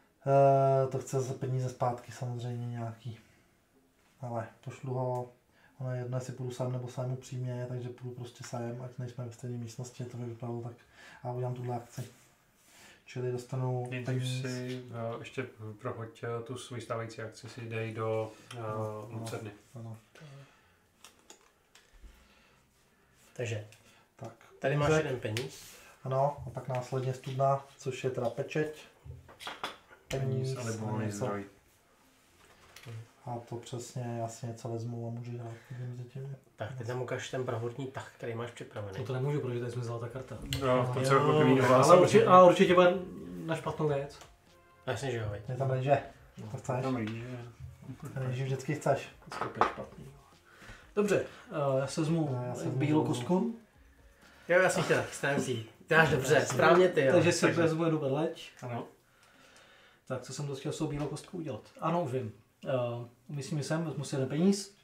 To chce za peníze zpátky samozřejmě nějaký. Ale pošlu ho Ono je jedno, jestli půjdu sám nebo sám upřímně, takže půjdu prostě sám, ať nejsme v stejné místnosti, to by vypadalo tak. A udělám tuhle akci. Čili dostanu nejdřív si ještě prohoď tu svou stávající akci, si dej do lucerny. Ano. Takže, Tak. tady máš jeden peníz. Ano, a pak následně studna, což je teda pečeť. Peníz a libovolný zdroj. A to přesně, jasně něco vezmu a můžu dát mezi těmi. Tak, teď tam ukáž ten pravodní tah, který máš připravený. No to nemůžu, protože tady zmizela ta karta. No, to se vyvíjela. Ale určitě bude na špatnou věc. Jasně, že jo, veď. Je tam rýže. To chceš? Tam rýže. Rýži vždycky chceš. To je špatný. Dobře, já se vezmu bílou kostku. Jo, já jsem chtěl taky stane vzít. Dáš dobře, správně ty, jo. Takže si vezmu jednu vedleť. Ano. Tak co jsem to chtěl s tou bílou kostkou udělat? Ano, už vím. Umístím ji sem, vezmu si jeden peníz.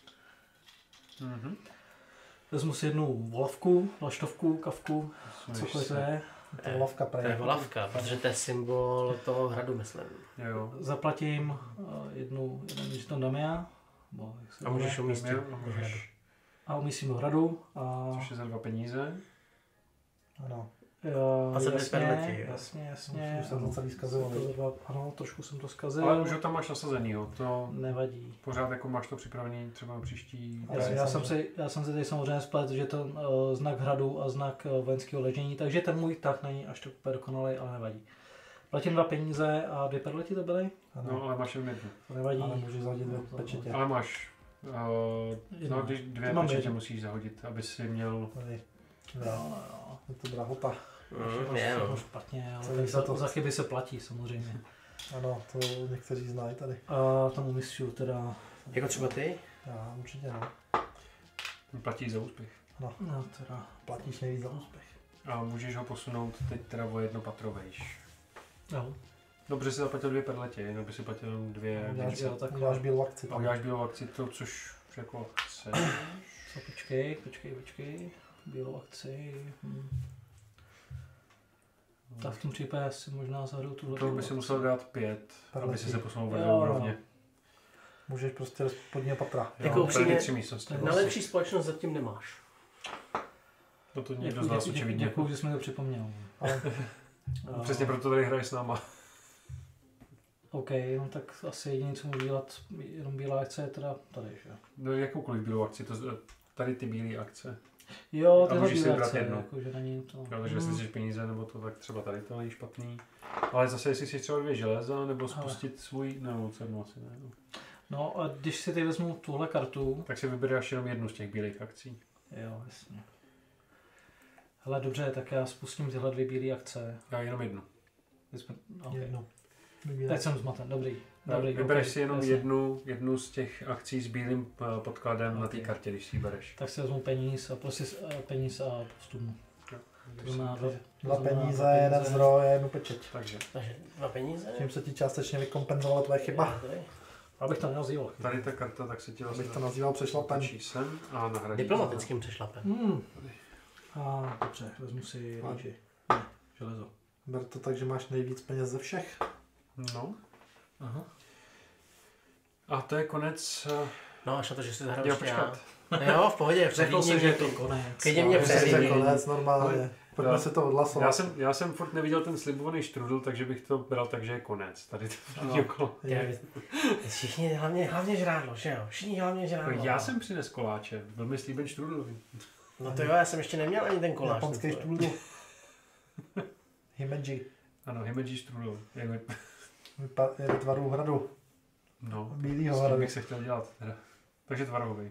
Vezmu si jednu volavku, laštovku, kavku, cokoliv to je. To je volavka, To je volavka, protože to je symbol toho hradu, myslím. Jo. Zaplatím jeden tam dám já. A můžeš umístit. A umístím do hradu. Což je za 2 peníze. Ano. A za 2 perleti, jo. Jasně. Už jsem to celý zkazoval. Ano, trošku jsem to zkazil. Ale už ho tam máš nasazenýho, to nevadí. Pořád jako máš to připravený třeba na příští... Já jsem si tady samozřejmě splet, že to znak hradu a znak vojenského ležení, takže ten můj tah není až tak úplně dokonalý, ale nevadí. Platím 2 peníze a 2 perleti to byly? No, ale máš jen jednu. To nevadí. Ale můžeš zahodit 2 pečetě. Ale máš... no, 2 pečetě musíš zahodit, aby si měl... No. Je to drahota. Je, no. Špatně, ale za chyby se platí samozřejmě. Ano, to někteří znají tady. A tomu mistřu teda... Jako třeba ty? Já určitě ne. Platí za úspěch. No teda... Platíš nejvíc za úspěch. A můžeš ho posunout teď teda o 1 patro vejš. Jo. Dobře si zaplatil 2 perletě, jinak by si platil jenom 2 mince. Uděláš bílou akci. A uděláš bílou akci, to což jako chce. Co, počkej. Bílou akci. Tak v tom případě si možná zahraju tuhle. To by si musel dát 5, aby si se posunul v Jo. úrovně. Můžeš prostě do spodního patra. Jako upřímně, 3 místnosti. nejlepší společnost zatím nemáš. No to někdo z nás očividně. Děkuju, že jsi mi to připomněl. Přesně proto tady hraje s náma. OK, no tak asi jediné, co můžu dělat, jenom bílá akce je teda tady, že? No jakoukoliv bílou akci, tady ty bílé akce. Jo, A tyhle můžeš si bílé vybrat akce, jednu. jakože není to... Jo, takže jestli chceš peníze nebo to, tak třeba tady to není špatný. Ale zase jestli chceš třeba 2 železa, nebo spustit svůj, no cenu asi ne. No a když si teď vezmu tuhle kartu... Tak si vybereš jenom jednu z těch bílých akcí. Jo, jasně. Hele, dobře, tak já spustím tyhle 2 bílé akce. Já jenom jednu. Okay. Jednu. Teď jsem zmaten, dobrý. Vybereš okay, si jenom jednu z těch akcí s bílým podkladem na té kartě, když si ji bereš. Tak si vezmu peníz a prostě peníz a studnu. To znamená 2 peníze, 1 zdroj a 1 pečeť. Takže 2 peníze. Tím se ti částečně vykompenzovala tvoje chyba. Abych to nenazýval. tady ta karta, tak se ti Abych to nazýval přešlapem. sem a nahradí. Diplomatickým přešlapem. A dobře, vezmu si rýži. Železo. Ber to tak, že máš nejvíc peněz ze všech. No. Aha. A to je konec. No až na to, že jsi zahrál Jo, ještě počkat. Jo, v pohodě. Řekl jsem, že je to konec. Klidně mě To je přehlídni. konec, normálně. Pojďme si to odhlasovat. Já jsem furt neviděl ten slibovaný štrudl, takže bych to bral tak, že je konec. Tady to první okolo. Všichni hlavně žrádlo, že jo? Všichni hlavně žrádlo. Já jsem přines koláče, byl mi slíben štrudl. No to jo, já jsem ještě neměl ani ten koláč. Japonský štrudl. Himeji. Ano, Himeji štrudl. Je tvaru hradu. No, Bílýho s tím hradu. bych se chtěl dělat. Teda. Takže tvarový.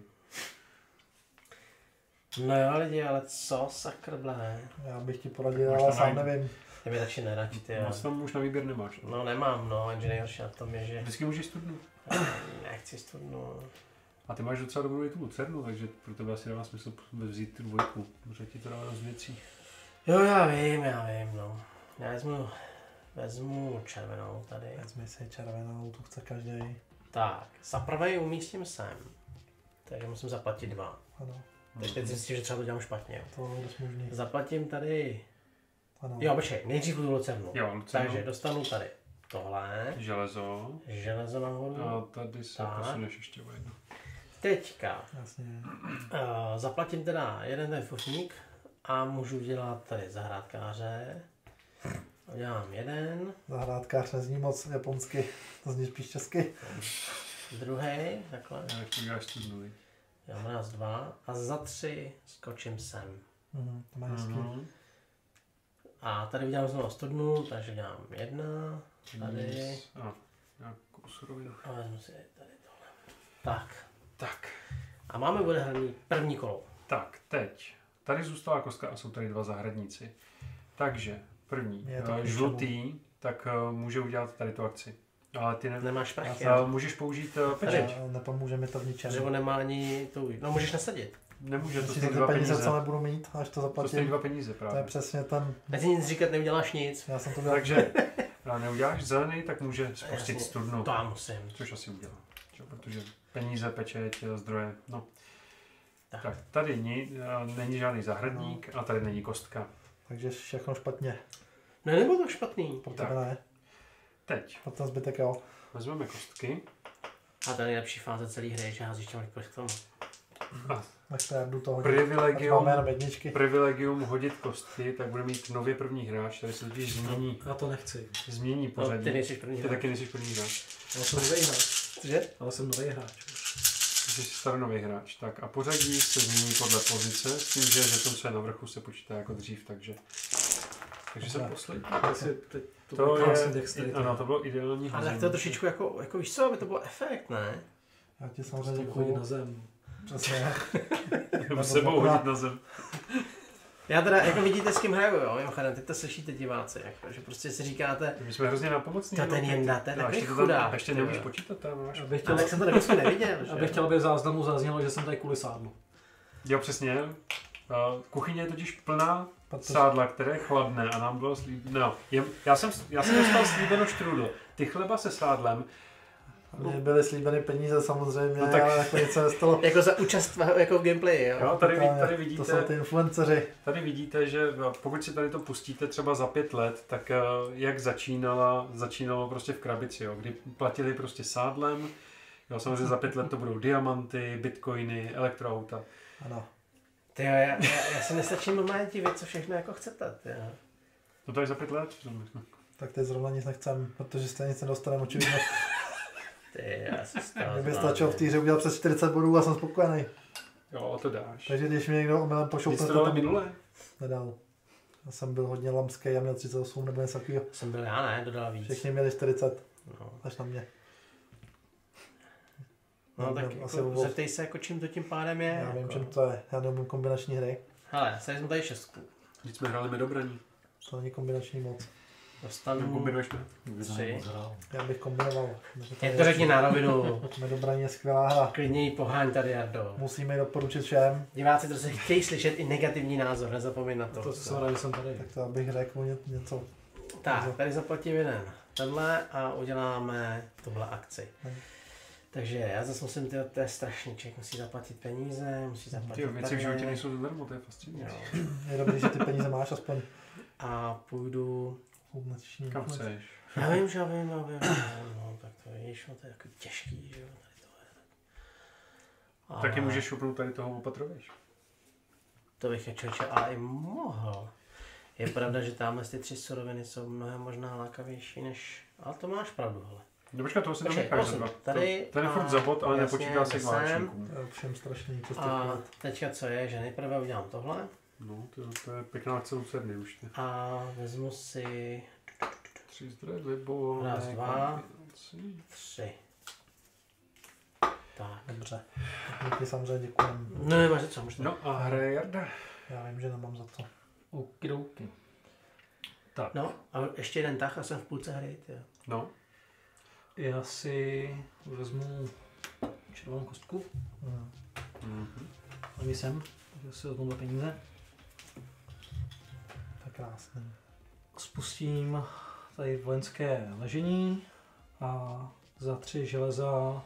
No jo lidi, ale co sakr blé. Já bych ti poradil, Máš ale to sám najít. nevím. Ty mi radši neradí, ty jo. Moc tam už na výběr nemáš. No nemám, no, jenže nejhorší na tom je, že Vždycky můžeš studnout. nechci studnout. A ty máš docela dobrou i tu lucernu, takže pro tebe asi dává smysl vzít tu 2, protože ti to dává dost věcí. Jo, já vím, no. Já vezmu červenou tady. Vezmi si červenou, tu chce každý. Tak, za prvé ji umístím sem. Takže musím zaplatit 2. Ano, Takže teď zjistím, že třeba to dělám špatně. to je dost možný. Zaplatím tady... Ano. Jo, počkej, nejdřív budu lucernu. Jo, lucernu. Takže dostanu tady tohle. Železo. Železo nahoru. A tady se Tak. posuneš ještě o 1. teďka Jasně. zaplatím teda jeden ten fotník a můžu dělat tady zahrádkáře. Udělám jeden. Zahrádkář nezní moc japonsky, to zní spíš česky. Druhý, takhle. Jak to děláš tu dnu? Já mám nás 2 a za 3 skočím sem. To má hezký. A tady udělám znovu studnu, takže dělám 1, tady. A nějakou surovinu. A vezmu si tady tohle. Tak. Tak. A máme odehraný první kolo. Tak, teď. Tady zůstala kostka a jsou tady 2 zahradníci. Takže první, žlutý, tak může udělat tady tu akci. Ale ty nemáš prachy. Můžeš použít pečeť. Nepomůže mi to v ničem. Že on nemá ani tu... No můžeš nasadit. Nemůže, to stojí stojí 2 peníze. Co nebudu mít, až to zaplatím. To stojí 2 peníze právě. To je přesně ten... A ty nic říkat neuděláš nic. Já jsem to dělal. Takže neuděláš zelený, tak může spustit studnu. To já musím. Což asi udělá. Protože peníze, pečeť, zdroje, no. Tak tady není žádný zahradník a tady není kostka. Takže všechno špatně. Ne, nebo to špatný. Pro tebe ne. Teď. Pro ten zbytek jo. Vezmeme kostky. A to je nejlepší fáze celé hry, že házíš těm k tomu. Tak to já jdu to hodit. Privilegium hodit kostky, tak bude mít nově první hráč, tady se totiž změní. Já to nechci. Změní pořadí. No, ty nejsi první hráč. Ty taky nejsi první hráč. Ale jsem nový hráč. Cože? Ale jsem nový hráč. Jsi staronový hráč. Tak a pořadí se změní podle pozice, s tím, že to, co je na vrchu, se počítá jako dřív, takže jsem poslední. To je, ano, to bylo ideální. Ale tak to je trošičku jako víš co, aby to bylo efekt, ne? Já ti samozřejmě děkuju. Na zem. Přesně. Nebo sebou hodit na zem. Já teda, jako vidíte, s kým hraju, jo, mimochodem, teď to slyšíte diváci, jako, že prostě si říkáte... My jsme hrozně nápomocní. To ten Jenda, to je takový chudák. Ještě neumíš počítat, tam máš. Tak jsem to nebyl neviděl, že? Abych chtěl, aby v záznamu zaznělo, že jsem tady kvůli sádlu. Jo, přesně. Kuchyně je totiž plná sádla, které chladne a nám bylo slíbeno. No, já jsem dostal slíbeno štrůdl. Ty chleba se sádlem. Mně byly slíbeny peníze samozřejmě, no tak... ale jako něco nestalo. Jako za účast jako v gameplay, jo? Jo, tady vidíte, to jsou ty influenceři. Tady vidíte, že pokud si tady to pustíte třeba za 5 let, tak jak začínalo prostě v krabici, jo, kdy platili prostě sádlem. Jo, samozřejmě za 5 let to budou diamanty, bitcoiny, elektroauta. Ano. Tyjo, já se nestačím normálně divit, co všechno jako chcete, tyjo. No to je za 5 let. Tak teď zrovna nic nechcem, protože stejně nic nedostaneme očividně. Kdyby stačilo v té hře udělat přes 40 bodů a jsem spokojený. Jo, to dáš. Takže když mi někdo omylem pošoupne... Nic to dal minule? Nedal. Já jsem byl hodně lamský, já měl 38 nebo něco takového. Jsem byl já, ne? Dodal víc. Všichni měli 40. No. Až na mě. No tak jako, zeptej se, jako čím to tím pádem je. Já vím, jako... čím to je. Já neumím kombinační hry. Hele, jsme tady 6. Teď jsme hráli medobraní. To není kombinační moc. Dostanu... Kombinuješ 3. Já bych kombinoval. Je to řekni na rovinu. Medobraní je skvělá hra. Klidně ji poháň tady, Jardo. Musíme ji doporučit všem. Diváci to se chtějí slyšet i negativní názor, nezapomeň na to. To jsem rád, že jsem tady. Tak to abych řekl něco. Tak, tady zaplatím jeden tenhle a uděláme tuhle akci. Takže já zase musím, to je strašný, člověk musí zaplatit peníze, musí zaplatit ty věci v životě nejsou zadarmo, to je fascinující. Je dobrý, že ty peníze máš aspoň. A půjdu... Kam chceš? Já vím, no, tak to víš, no, to je jako těžký, že jo, tady to je. A... Taky můžeš šupnout tady toho opatrovíš. To bych je člověče, ale i mohl. Je pravda, že tamhle ty 3 suroviny jsou mnohem možná lákavější než... Ale to máš pravdu, hele. No počkat, toho si tam necháš za 2. Ten je furt za bod, ale nepočítá se k váčníkům. Všem strašný. A teďka co je, že nejprve udělám tohle. No, to je pěkná akce lucerny už. A vezmu si... 3 zdroje, libo... 1, 2, 3. Tak. Dobře. Díky samozřejmě děkujem. No nemáš za co, možná. No a hraje Jarda. Já vím, že nemám za co. Okidoki. Tak. No a ještě jeden tah a jsem v půlce hry, tyjo. No. Já si vezmu červenou kostku. Ani sem, takže si vezmu 2 peníze. Tak krásný. Spustím tady vojenské ležení a za 3 železa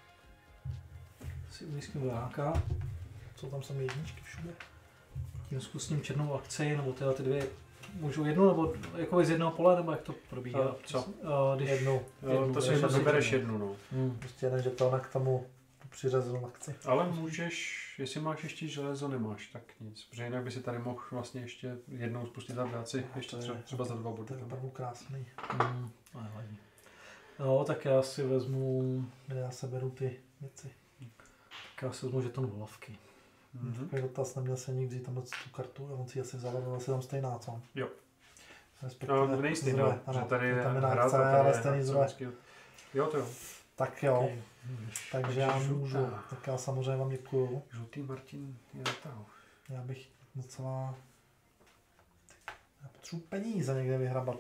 si umístím vojáka. Co tam jsou jedničky všude? Tím zkusím černou akci, nebo tyhle ty 2 můžu jednu, nebo jako z jednoho pole, nebo jak to probíhá? Co? Když jednu. To si vybereš jednu, no. Prostě jeden žeton k tomu tu přiřazenou akci. Ale můžeš, jestli máš ještě železo, nemáš, tak nic. Protože jinak by si tady mohl vlastně ještě jednou spustit za práci, ještě třeba za 2 body. To je opravdu krásný. No, tak já si vezmu... Já se beru ty věci. Tak já si vezmu žeton volavky. Takový dotaz, neměl se nikdy tam tu kartu a on si asi vzal, ale asi tam stejná, co? Jo. Respektive No, nejistý, no, že tady je hra, ale stejný zdroj. Jo, to jo. Tak jo, Okay. takže já můžu, tak já samozřejmě vám děkuju. Žlutý Martin je na tahu. Já bych docela... Já potřebuji peníze někde vyhrabat.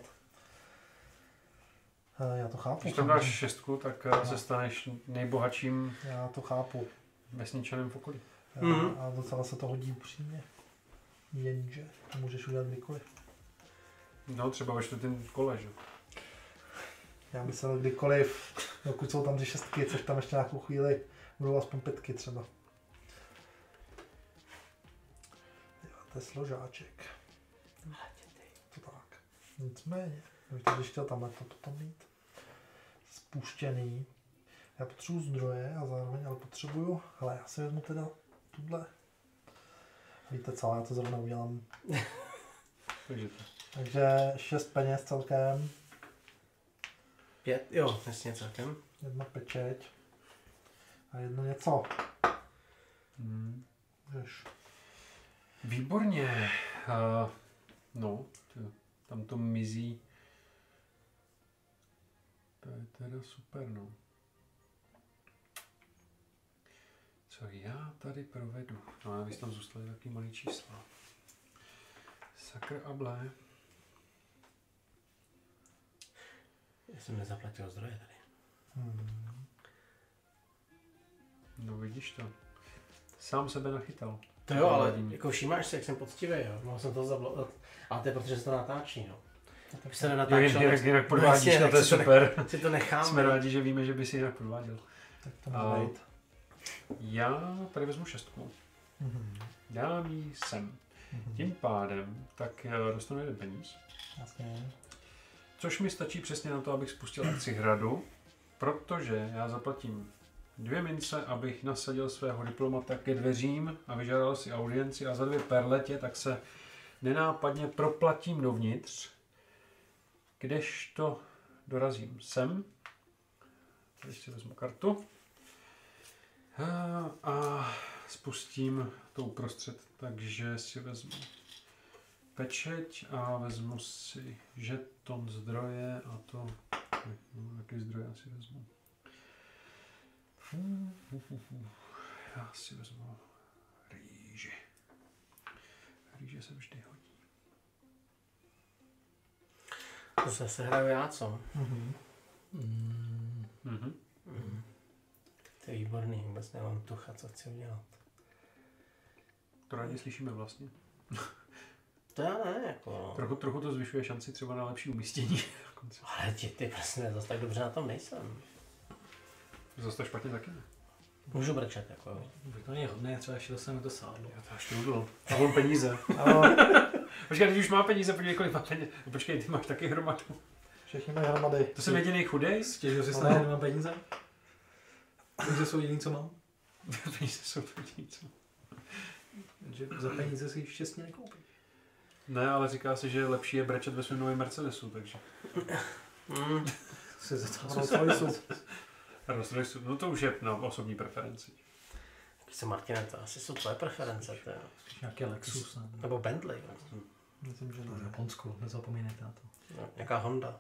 Já to chápu. Když tam dáš 6, tak se staneš nejbohatším Já to chápu. vesničanem v okolí. A docela se to hodí upřímně. Jenže to můžeš udělat kdykoliv. No, třeba ve 4. kole, že? Já myslel kdykoliv, dokud jsou tam ty 6, což tam ještě nějakou chvíli budou aspoň 5 třeba. Jo, to je složáček. To tak. Nicméně, bych to chtěl tamhle to potom mít. Spuštěný. Já potřebuji zdroje a zároveň ale potřebuju, hele, já si vezmu teda tuhle. Víte co, já to zrovna udělám. Takže 6 peněz celkem. 5, jo, jasně celkem. 1 pečeť. A 1 něco. Můžeš. Výborně. No, tam to mizí. To je teda super, no. Co já tady provedu? No, a vy tam zůstali taky malý čísla. Sakr a blé. Já jsem nezaplatil zdroje tady. No vidíš to. Sám sebe nachytal. To jo, ale jako všímáš si, jak jsem poctivý, jo. Mohl jsem to zablokovat. Ale to je protože se to natáčí, no. Tak se nenatáčelo. Jinak podvádíš, no to je super. Si to nechám. Jsme rádi, že víme, že by si jinak podváděl. Tak to může být. Já tady vezmu 6. Dám ji sem. Tím pádem, tak já dostanu 1 peníz. Jasně. Což mi stačí přesně na to, abych spustil akci hradu, protože já zaplatím 2 mince, abych nasadil svého diplomata ke dveřím a vyžádal si audienci a za 2 perletě, tak se nenápadně proplatím dovnitř, kdežto dorazím sem. Tady si vezmu kartu a spustím to uprostřed, takže si vezmu pečeť a vezmu si žeton zdroje a to, jaký zdroje asi vezmu. Já si vezmu rýži. Rýže se vždy hodí. To zase hraju já, co? To je výborný, vůbec nemám tucha, co chci udělat. To rádi slyšíme vlastně. To já ne, jako... Trochu to zvyšuje šanci třeba na lepší umístění. Ale ty prostě zase tak dobře na tom nejsem. Zase to špatně taky ne. Můžu brečet, jako. To není hodné, třeba ještě dostaneme do sálu. Já to až trudlo. A on peníze. Počkej, když už má peníze, podívej, kolik má peníze. Počkej, ty máš taky hromadu. Všichni mají hromady. To jsem jediný chudej? Stěžil jsi snad, že nemám peníze? Peníze jsou jediný, co mám. Peníze jsou to jediný, co mám. Že za peníze si šťastně nekoupíš. Ne, ale říká se, že lepší je brečet ve svém novém Mercedesu, takže... Se za to Rolls-Royce, no to už je na osobní preferenci. Se Martine, to asi jsou tvoje preference, to je. Nějaký Lexus, ne? Nebo Bentley. Myslím, že V Japonsku, nezapomínejte na to. No, nějaká Honda.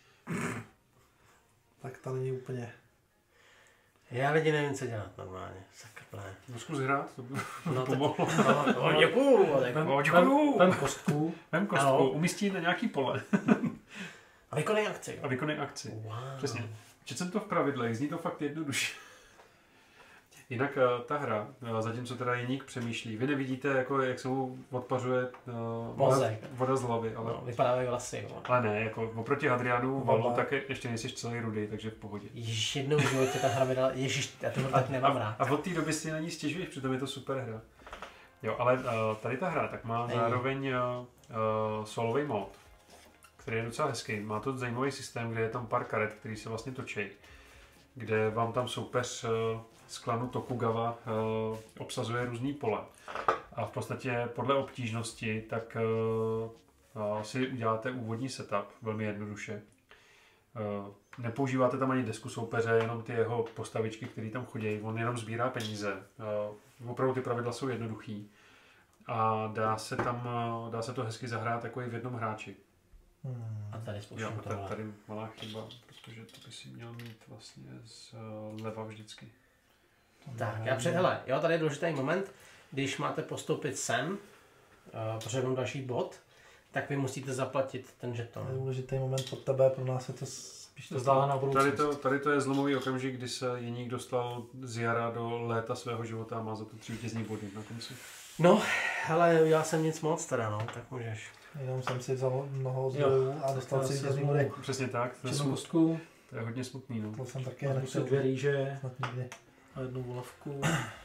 Tak to není úplně. Já lidi nevím, co dělat normálně. Sakrplé. No zkus hrát, to by No, pomohlo. Děkuju. Děkuju. Vem kostku. Vem kostku, umístí na nějaký pole. A vykonej akci. A vykonej akci. Wow. Přesně. Četl jsem to v pravidlech, zní to fakt jednoduše. Jinak ta hra, zatímco teda Jeník přemýšlí, vy nevidíte, jako, jak se mu odpařuje voda z hlavy, ale... No, vypadávají vlasy. Ale ne, jako oproti Hadrianu Valu, tak ještě nejsi celý rudý, takže v pohodě. Ježiš, jednou v životě ta hra vydala, ježiš, já to tak nemám rád. A od té doby si na ní stěžuješ, přitom je to super hra. Jo, ale tady ta hra tak má zároveň solový mod, který je docela hezký. Má to zajímavý systém, kde je tam pár karet, který se vlastně točí. kde vám tam soupeř z klanu Tokugawa obsazuje různý pole. A v podstatě podle obtížnosti tak si uděláte úvodní setup velmi jednoduše. Nepoužíváte tam ani desku soupeře, jenom ty jeho postavičky, které tam chodí. On jenom sbírá peníze. Opravdu ty pravidla jsou jednoduchý. A dá se to hezky zahrát takový v jednom hráči. A tady spouštím tohle. Tady malá chyba, protože to by si měl mít vlastně zleva vždycky. Tak, jo, tady je důležitý moment, když máte postoupit sem, protože mám další bod, tak vy musíte zaplatit ten žeton. To je důležitý moment pro tebe, pro nás je to spíš to vzdálená budoucnost. Tady to je zlomový okamžik, kdy se Jeník dostal z jara do léta svého života a má za to 3 vítězný body na konci. No, hele, já jsem nic moc teda, no, tak můžeš. Jenom jsem si vzal mnoho zdrojů a dostal si vítězný body. Přesně tak, to je hodně smutný, no. To jsem taky nechtěl 2 rýže snad nikdy. a 1 volavku.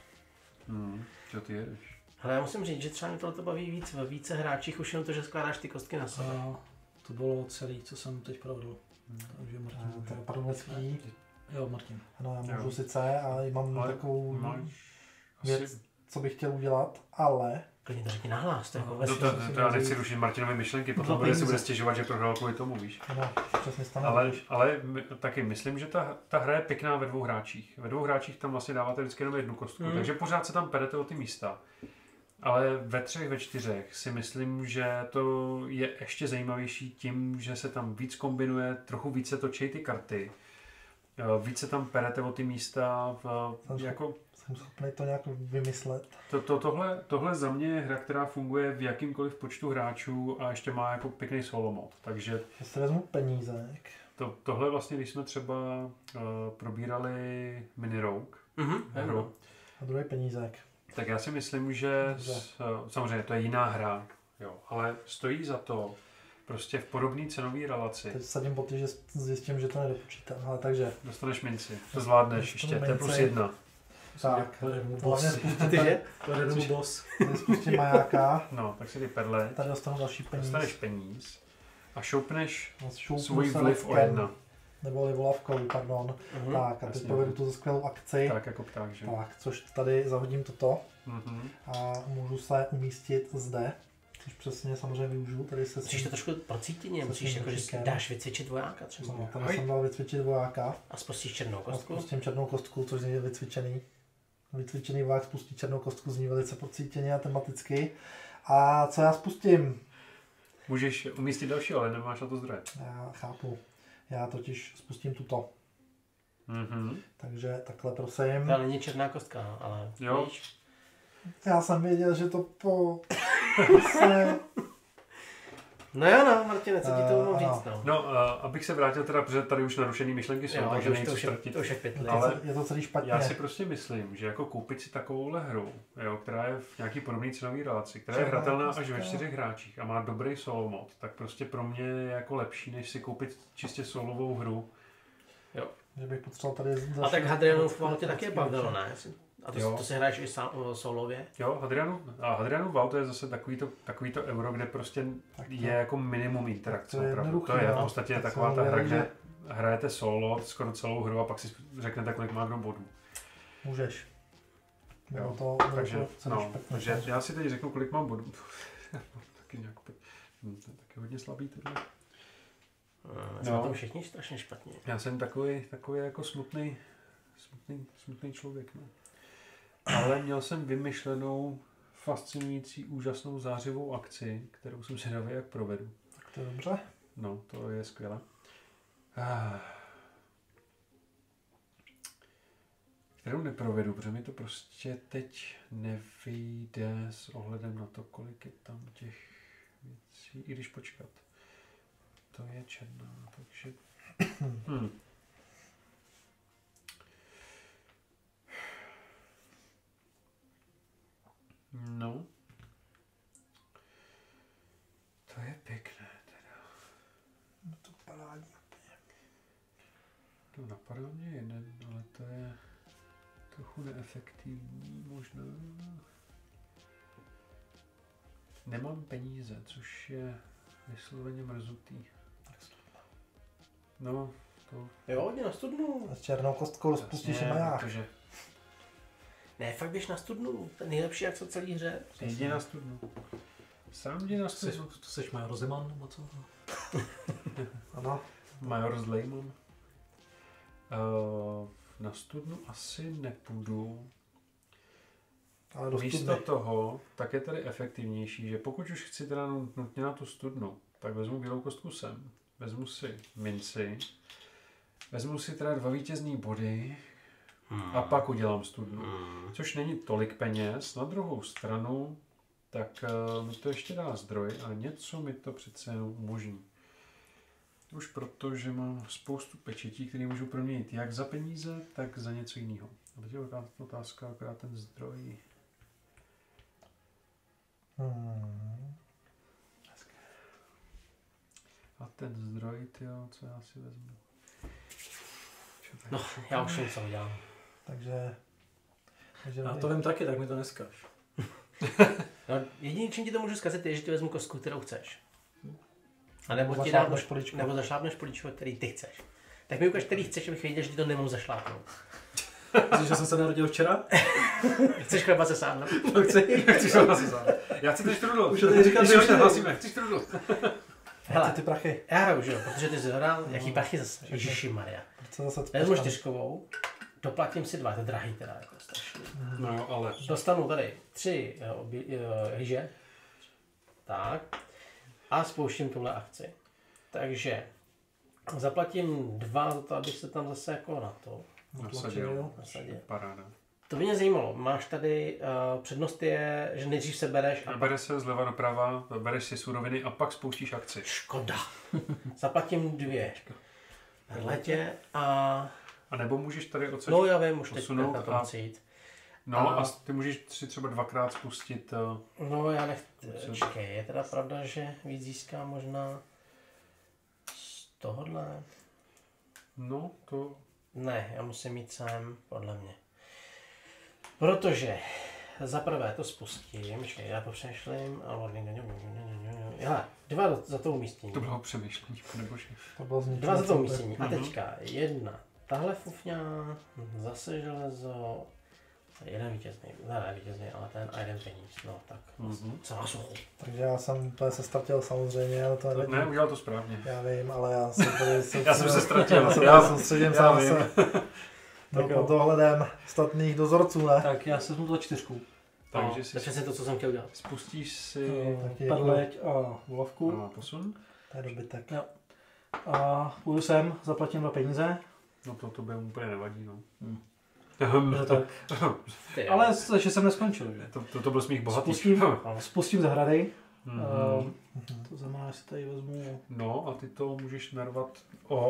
Co ty jedeš? Ale já musím říct, že třeba mě tohle baví víc ve více hráčích, už jenom to, že skládáš ty kostky na sebe. To bylo celé, co jsem teď provedl. Takže Martin. To je padoulecký. Jo, Martin. Ano, já můžu sice, ale mám takovou věc, asi... co bych chtěl udělat, ale... Klidně to řekni nahlas, to je jako to já nechci rušit Martinovi myšlenky, potom si bude stěžovat, že prohrál kvůli tomu, víš. No, přesně stane. Ale taky myslím, že ta hra je pěkná ve 2 hráčích. Ve 2 hráčích tam vlastně dáváte vždycky jenom 1 kostku, takže pořád se tam perete o ty místa. Ale ve 3, ve 4 si myslím, že to je ještě zajímavější tím, že se tam víc kombinuje, trochu více točí ty karty. Více tam perete o ty místa. Jsem schopný to nějak vymyslet. Tohle za mě je hra, která funguje v jakýmkoliv počtu hráčů a ještě má jako pěkný solo mod. Takže já si vezmu penízek. Tohle vlastně, když jsme třeba probírali Mini Rogue hru, a druhý penízek. tak já si myslím, že samozřejmě to je jiná hra, jo, ale stojí za to prostě v podobné cenové relaci. Teď sadím po že zjistím, že to nedopočítám, ale takže... Dostaneš minci, to zvládneš ještě, to je +1. Tak, hlavně spustím majáka. No, tak si ty perle. Tady dostanu další peníz. Dostaneš peníz a šoupneš Šoupnu svůj vliv o 1. Nebo volavkou, pardon. Tak, a teď provedu tu skvělou akci. Tak, jako pták, že? Tak, což tady zahodím toto. A můžu se umístit zde. Což přesně samozřejmě využiju. Tady se musíš to trošku procítit, musíš jako, že dáš vycvičit vojáka třeba. No, tady jsem dal vycvičit vojáka. A spustíš černou kostku. A spustím černou kostku, což je vycvičený. Vycvičený voják spustí černou kostku, zní velice procítěně a tematicky. A co já spustím? Můžeš umístit další, ale nemáš na to zdroje. Já chápu. Já totiž spustím tuto. Takže takhle prosím. To není černá kostka, ale jo. Víš? Já jsem věděl, že to No jo, no, Martine, co ti to mám říct, no. No, abych se vrátil teda, protože tady už narušený myšlenky jsou, takže nejde ztratit. To už je 5 let. Ale je to celý špatně. Já si prostě myslím, že jako koupit si takovouhle hru, jo, která je v nějaký podobný cenový relaci, která je hratelná až ve 4 hráčích a má dobrý solo mod, tak prostě pro mě je jako lepší, než si koupit čistě solovou hru. Jo. Že bych potřeboval tady... A tak Hadrianův Val tě taky bavilo, ne? A to si hraješ i solově? Jo, Hadrianův Val to je zase takový to euro, kde prostě je jako minimum interakce. To je v podstatě taková ta hra, kde hrajete solo skoro celou hru a pak si řeknete, kolik má kdo bodů. Můžeš. Jo, takže já si teď řeknu, kolik mám bodů. Taky nějak, to je taky hodně slabý tohle. Jsme tam všichni strašně špatně. Já jsem takový jako smutný člověk. No. Ale měl jsem vymyšlenou fascinující, úžasnou zářivou akci, kterou jsem si dal, jak provedu. Tak to je dobře. No, to je skvělé. Kterou neprovedu, protože mi to prostě teď nevyjde s ohledem na to, kolik je tam těch věcí, i když počkat. To je černá, takže... No. To je pěkné teda. No to parádní úplně. To napadá mě jeden, ale to je trochu neefektivní možná. Nemám peníze, což je vysloveně mrzutý. No, to... Jo, hodně na studnu. S černou kostkou spustíš i maják. Protože... Ne, fakt běž na studnu. To je nejlepší, jak se celý hře. Jdi na studnu. Sám jdi na studnu. To seš Major Zeman, nebo co? Ano. Major Zlejman. Na studnu asi nepůjdu. Ale do Místo studny. toho, tak je tady efektivnější, že pokud už chci teda nutně na tu studnu, tak vezmu bílou kostku sem, vezmu si minci, vezmu si teda 2 vítězný body a pak udělám studnu. Což není tolik peněz. Na druhou stranu, tak mi to ještě dá zdroj a něco mi to přece jenom umožní. Už proto, že mám spoustu pečetí, které můžu proměnit jak za peníze, tak za něco jiného. A teď je otázka, akorát ten zdroj. A ten zdroj, tyjo, co já si vezmu? No, já už něco udělám. Takže Já to vím taky, tak mi to neskaž. No, jediný, čím ti to můžu zkazit, je, že ti vezmu kostku, kterou chceš. A nebo ti dám zašlápneš políčko. nebo zašlápneš políčko, který ty chceš. Tak mi ukaž, který chceš, abych věděl, že ti to nemohu zašlápnout. Myslíš, že jsem se narodil včera? Chceš chleba se sám, no? Chci se hlasy sám. Já chci ten štrudl. Už to tady říkám, že už nehlasíme. Chci štrudl. Hele, ty prachy. já hraju, že jo, protože ty jsi zadal, jaký prachy zase, ježišimarja. Co zase Vezmu 4, doplatím si 2, to je drahý teda, jako strašně. No jo, ale... Dostanu tady 3 rýže, tak, a spouštím tuhle akci. Takže zaplatím 2 za to, abych se tam zase jako na to Nasadil. nasadil. Paráda. To by mě zajímalo, máš tady, přednost je, že nejdřív se bereš a Bere se zleva doprava, bereš si suroviny a pak spouštíš akci. škoda. Zaplatím 2 letě a... A nebo můžeš tady odsud No já vím, už teď posunout na to a- musí jít. No a ty můžeš si třeba 2krát spustit... No já nechci, je teda pravda, že víc získám možná z tohohle. No, to... Ne, já musím mít sem, podle mě. Protože za prvé to spustím, já to přešlím, ale... Hele, 2 za to umístění. To bylo přemýšlení, panebože. To bylo 2 za to umístění. A teďka 1. Tahle fufňa, zase železo, 1 vítězný, ne vítězný, ale ten a 1 peníz. No tak, co má suchu. Takže já jsem úplně se ztratil samozřejmě, ale to nevadí. Ne, udělal to správně. Já vím, ale já jsem tady... Já jsem se ztratil. Já se Já- tady soustředím já sám vím. se. No, pod dohledem statných dozorců, ne? Tak já se vezmu za 4. Takže To je si přesně to, co jsem chtěl dělat. spustíš si... Taky Perleť a volavku. A posun. To je dobytek. Jo. A půjdu sem, zaplatím 2 peníze. No to by mu úplně nevadí, no. Je to tak. Ty, Ale že jsem neskončil, že? To byl smích bohatý. Spustím zahrady. Mhm. To znamená, že si tady vezmu... No a ty to můžeš narvat...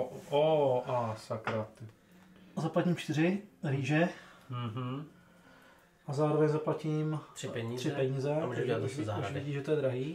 sakra. Ty. Zaplatím 4 rýže Mhm. a zároveň zaplatím 3 peníze. 3 peníze. A můžu dělat zase už zahrady. vidí, že to je drahý.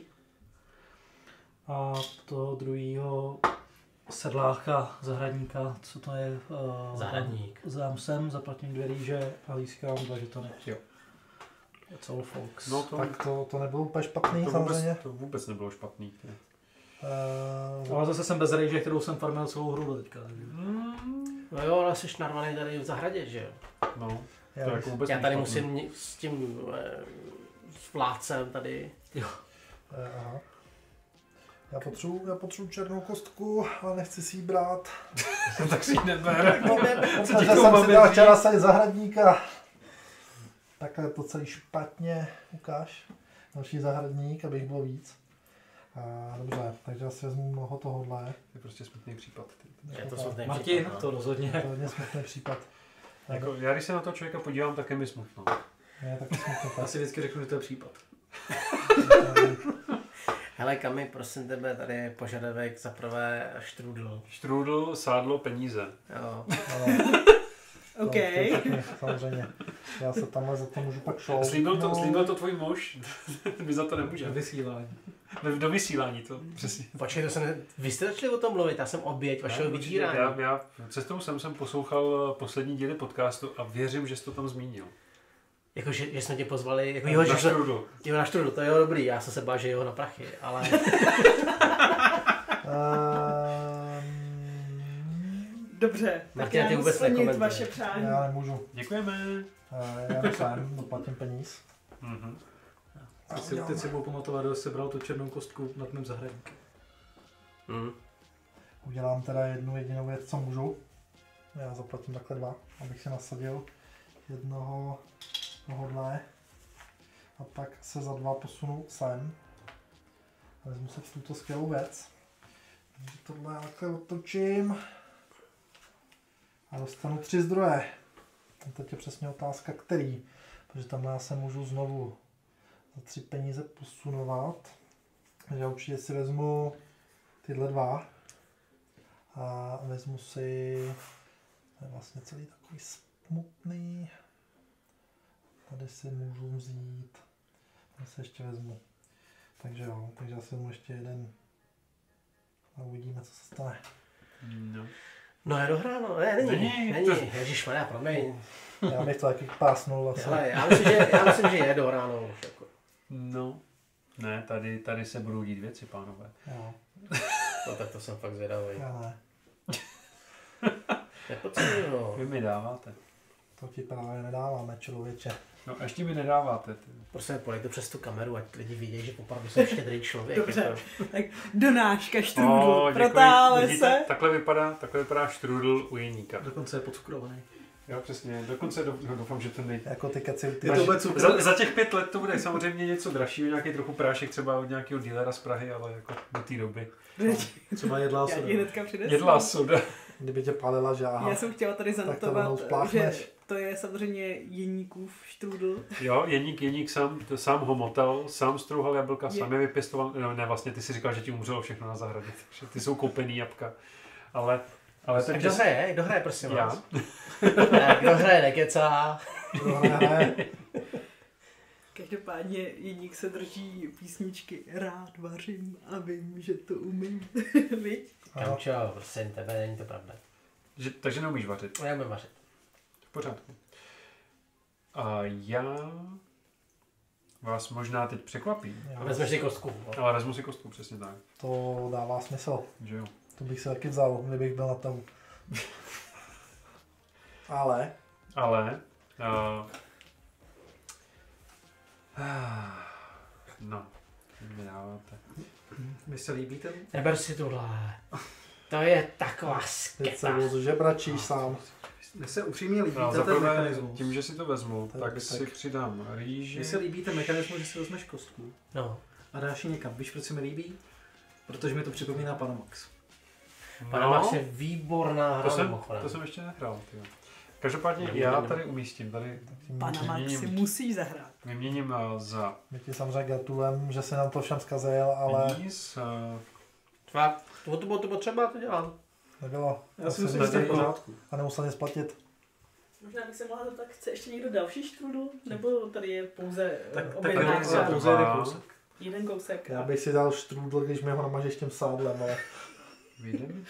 A toho druhýho sedláka, zahradníka, co to je? Zahradník. Dám sem, zaplatím 2 rýže a získám 2 žetony. Jo. That's all folks. No to, Tak to nebylo úplně špatný, to, samozřejmě. to vůbec nebylo špatný. Ty. Ale zase jsem bez rýže, kterou jsem farmil celou hru do teďka. takže- No jo, ale jsi narvaný tady v zahradě, že jo? No, to Já jako vůbec Já není tady špatný. musím s tím vládcem tady. Aha. Já potřebuji černou kostku, ale nechci si ji brát. Tak si ji neber. Protože jsem si dal včera sadit zahradníka. Takhle je to celý špatně, ukáž. Další zahradník, abych byl víc. Dobře, takže asi vezmu mnoho tohohle. To je prostě smutný případ. Ty. Je to smutný Martin, případ, no. to rozhodně. To je hodně smutný případ. Jako, já když se na toho člověka podívám, tak je mi smutno. Je taky smutný Já si vždycky řeknu, že to je případ. Hele Kami, prosím tebe, tady je požadavek za prvé štrůdl. Štrůdl, sádlo, peníze. Jo. OK. Samozřejmě. Já se tamhle za to můžu pak šout. Slíbil to tvůj muž? My za to nemůžeme. Vysílání. Do vysílání to, přesně. Počkej, vy jste začali o tom mluvit, já jsem oběť vašeho vydírání. Já cestou jsem poslouchal poslední díly podcastu a věřím, že jsi to tam zmínil. Jako, že jsme tě pozvali, jako jo, Na štrůdl. Jo, na štrůdl, to je dobrý, já jsem se bál, že jeho na prachy, ale... Dobře, tak Martina, já ty jdu vůbec splnit nekomentuješ. vaše přání. Já nemůžu. Děkujeme. Já nepřám, doplatím peníz. Mhm. Teď si budu pamatovat, že sebral tu černou kostku nad mým zahradníkem. Udělám teda jednu jedinou věc, co můžu. Já zaplatím takhle 2, abych si nasadil jednoho tohodle. A pak se za 2 posunu sem. A vezmu se tuto skvělou věc. Takže tohle já takhle otočím. A dostanu 3 zdroje. A teď je přesně otázka, který. Protože tam já se můžu znovu za 3 peníze posunovat. Takže já určitě si vezmu tyhle 2. A vezmu si, to je vlastně celý takový smutný. Tady si můžu vzít, já si ještě vezmu. Takže jo, takže já si vezmu ještě jeden a uvidíme, co se stane. No. No je dohráno, ne, není. Ježišmarja, promiň. Já bych to taky pásnul vlastně. Hele, já myslím, že je dohráno už jako. No. Ne, tady se budou dít věci, pánové. Jo, No tak to jsem fakt zvědavý. já ne. Nepocílilo. Vy mi dáváte. To ti právě nedáváme, člověče. No ještě mi nedáváte. Ty. Prostě pojďte přes tu kameru, ať lidi vidí, že opravdu jsem štědrý člověk. Dobře. Jako. Tak donáška štrůdl, protáhle se. Takhle vypadá štrůdl u jiníka. Dokonce je podcukrovaný. Jo, přesně. Dokonce doufám, že to Jako ty keci. Je to vůbec cukr? za těch 5 let to bude samozřejmě něco dražšího, nějaký trochu prášek třeba od nějakého dealera z Prahy, ale jako do té doby. Třeba jedlá Já soda. ti hnedka přinesu. Jedlá soda. Kdyby tě pálila žáha. Já jsem chtěla tady to rovnou zanotovat, spláchneš. že to je samozřejmě Jeníkův štrůdl. Jo, Jeník sám ho motal, sám strouhal jablka, sám je vypěstoval. No, ne, vlastně ty si říkal, že ti umřelo všechno na zahradě, takže ty jsou koupený jabka. Ale Tak kdo hraje, prosím já. vás? Tak, kdo hraje, nekecá. Každopádně Jeník se drží písničky Rád vařím a vím, že to umím. Viď? Kamčo, prosím tebe, není to pravda. Takže neumíš vařit. Já umím vařit. V pořádku. A já vás možná teď překvapím. Vezmeš si kostku. No. Ale vezmu si kostku, přesně tak. To dává smysl. Že jo. To bych si taky vzal, kdybych byl na tahu. Ale no, mi dáváte. Mi se líbí ten? Neber si tuhle. To je taková teď se sketa. žebračíš sám. Mně se upřímně líbí No, ten zaprvé, mechanismus. tím, že si to vezmu, To je tak tak. si přidám rýži. Mně se líbí ten mechanismus, že si vezmeš kostku No. a dáš ji někam. Víš, proč se mi líbí? Protože mi to připomíná Panamax. Panamax je výborná hra. to jsem ještě nehrál. Tyjo. Každopádně já tady umístím. Tady Panamax si musí zahrát. vyměním za My ti samozřejmě gratulujeme, že se nám to všem zkazil, ale peníz. To bylo potřeba to dělat. nebylo. Já si myslím, to že to je v jako- pořádku. A nemusel nic platit. Možná bych se mohla zeptat, chce ještě někdo další štrůdl? Nebo tady je pouze Tak objednávka? tady za pouze jeden kousek. Jeden kousek. Já bych si dal štrůdl, když mi ho namažeš tím sádlem, ale Vyjde mi?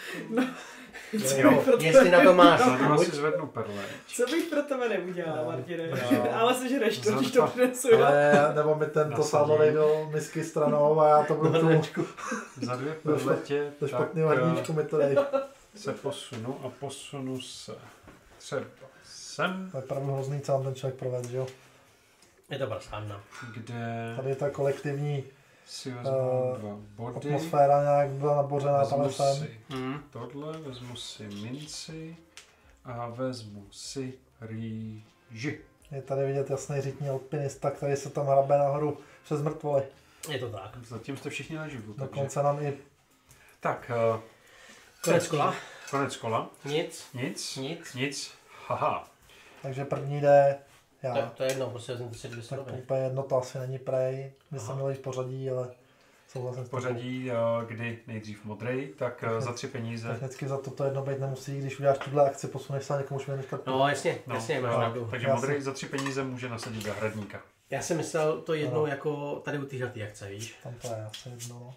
Jo, jestli na to máš. Za dva si zvednu perle. Co bych pro tebe neudělala, No, Martine? no. Ale sežereš to, Za když dva. to přinesu, jo? ale nebo mi tento Nasadím. sádlo do misky stranou a já to budu tu Za 2 perletě do tak špatného hrníčku mi to dej. se posunu a posunu se třeba sem, To je opravdu hrozný, co vám ten člověk proved, že jo? Je to prasárna. kde Tady je ta kolektivní si vezmu 2 body. atmosféra nějak byla nabořená tam Vezmu sem. si tohle, vezmu si minci a vezmu si rýži. Je tady vidět jasný řitní alpinista, který se tam hrabe nahoru přes mrtvoly. Je to tak. Zatím jste všichni naživu. Takže. Dokonce nám i Tak, Konec kola. konec kola. Nic. Nic. Haha. takže první jde já. To je jedno, prostě vezměte si 200 Tak dobrý. úplně jedno to asi není prej. My jsme měli v pořadí, ale souhlasím V s tebou. pořadí, kdy nejdřív modrej, tak za 3 peníze. Technicky za toto jedno být nemusí, když uděláš tuhle akci, posuneš se a někomu švěneš kartu. No jasně, máš pravdu. takže Já modrej za 3 peníze může nasadit zahradníka. Já jsem myslel to jednou Ano. jako tady u téhletý akce, víš? Tam to je asi jedno, no.